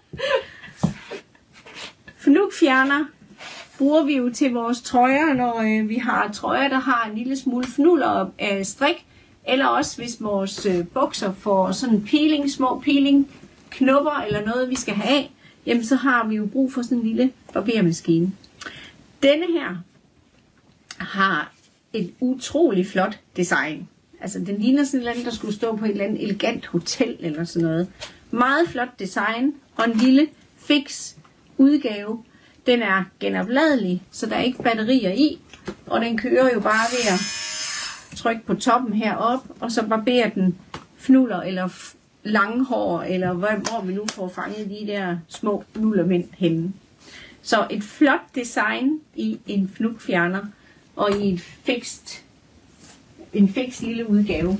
Fnugfjerner bruger vi jo til vores trøjer, når øh, vi har trøjer, der har en lille smule fnuller af strik. Eller også hvis vores øh, bukser får sådan peeling, små peeling knopper eller noget vi skal have af, jamen så har vi jo brug for sådan en lille barbermaskine. Denne her har et utrolig flot design. Altså den ligner sådan et eller andet, der skulle stå på et eller andet elegant hotel eller sådan noget. Meget flot design og en lille fix udgave. Den er genopladelig, så der er ikke batterier i, og den kører jo bare ved at trykke på toppen herop, og så barberer den fnuller eller lange hår, eller hvor vi nu får fanget de der små nullermænd henne. Så et flot design i en fnugfjerner, og i et fikst, en fiks lille udgave.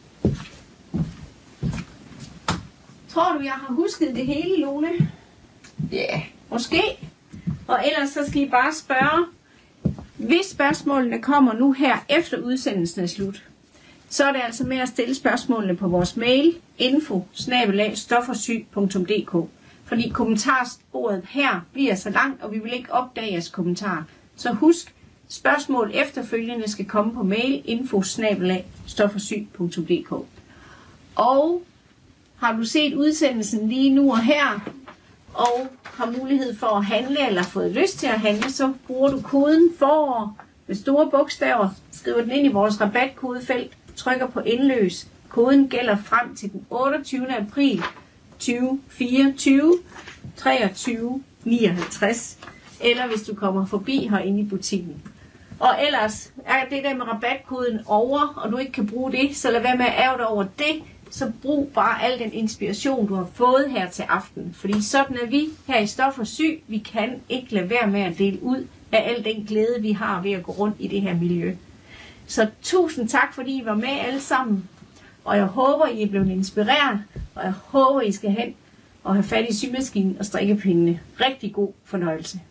Tror du, jeg har husket det hele, Lone? Ja, yeah, måske. Og ellers så skal I bare spørge. Hvis spørgsmålene kommer nu her efter udsendelsen er slut, så er det altså med at stille spørgsmålene på vores mail info bindestreg stofforsy punktum d k. Fordi kommentarsporet her bliver så langt, og vi vil ikke opdage jeres kommentarer. Så husk, spørgsmål efterfølgende skal komme på mail info bindestreg stofforsy punktum d k. Og har du set udsendelsen lige nu og her, og har mulighed for at handle, eller fået lyst til at handle, så bruger du koden forår med store bogstaver, skriver den ind i vores rabatkodefelt, trykker på indløs. Koden gælder frem til den otteogtyvende april tyve fireogtyve treogtyve nioghalvtreds, eller hvis du kommer forbi herinde i butikken. Og ellers er det der med rabatkoden over, og du ikke kan bruge det, så lad være med at ærge dig over det. så brug bare al den inspiration, du har fået her til aften. Fordi sådan er vi her i Stof og Syg. Vi kan ikke lade være med at dele ud af al den glæde, vi har ved at gå rundt i det her miljø. Så tusind tak, fordi I var med alle sammen. Og jeg håber, I er blevet inspireret. Og jeg håber, I skal hen og have fat i symaskinen og strikkepindene. Rigtig god fornøjelse.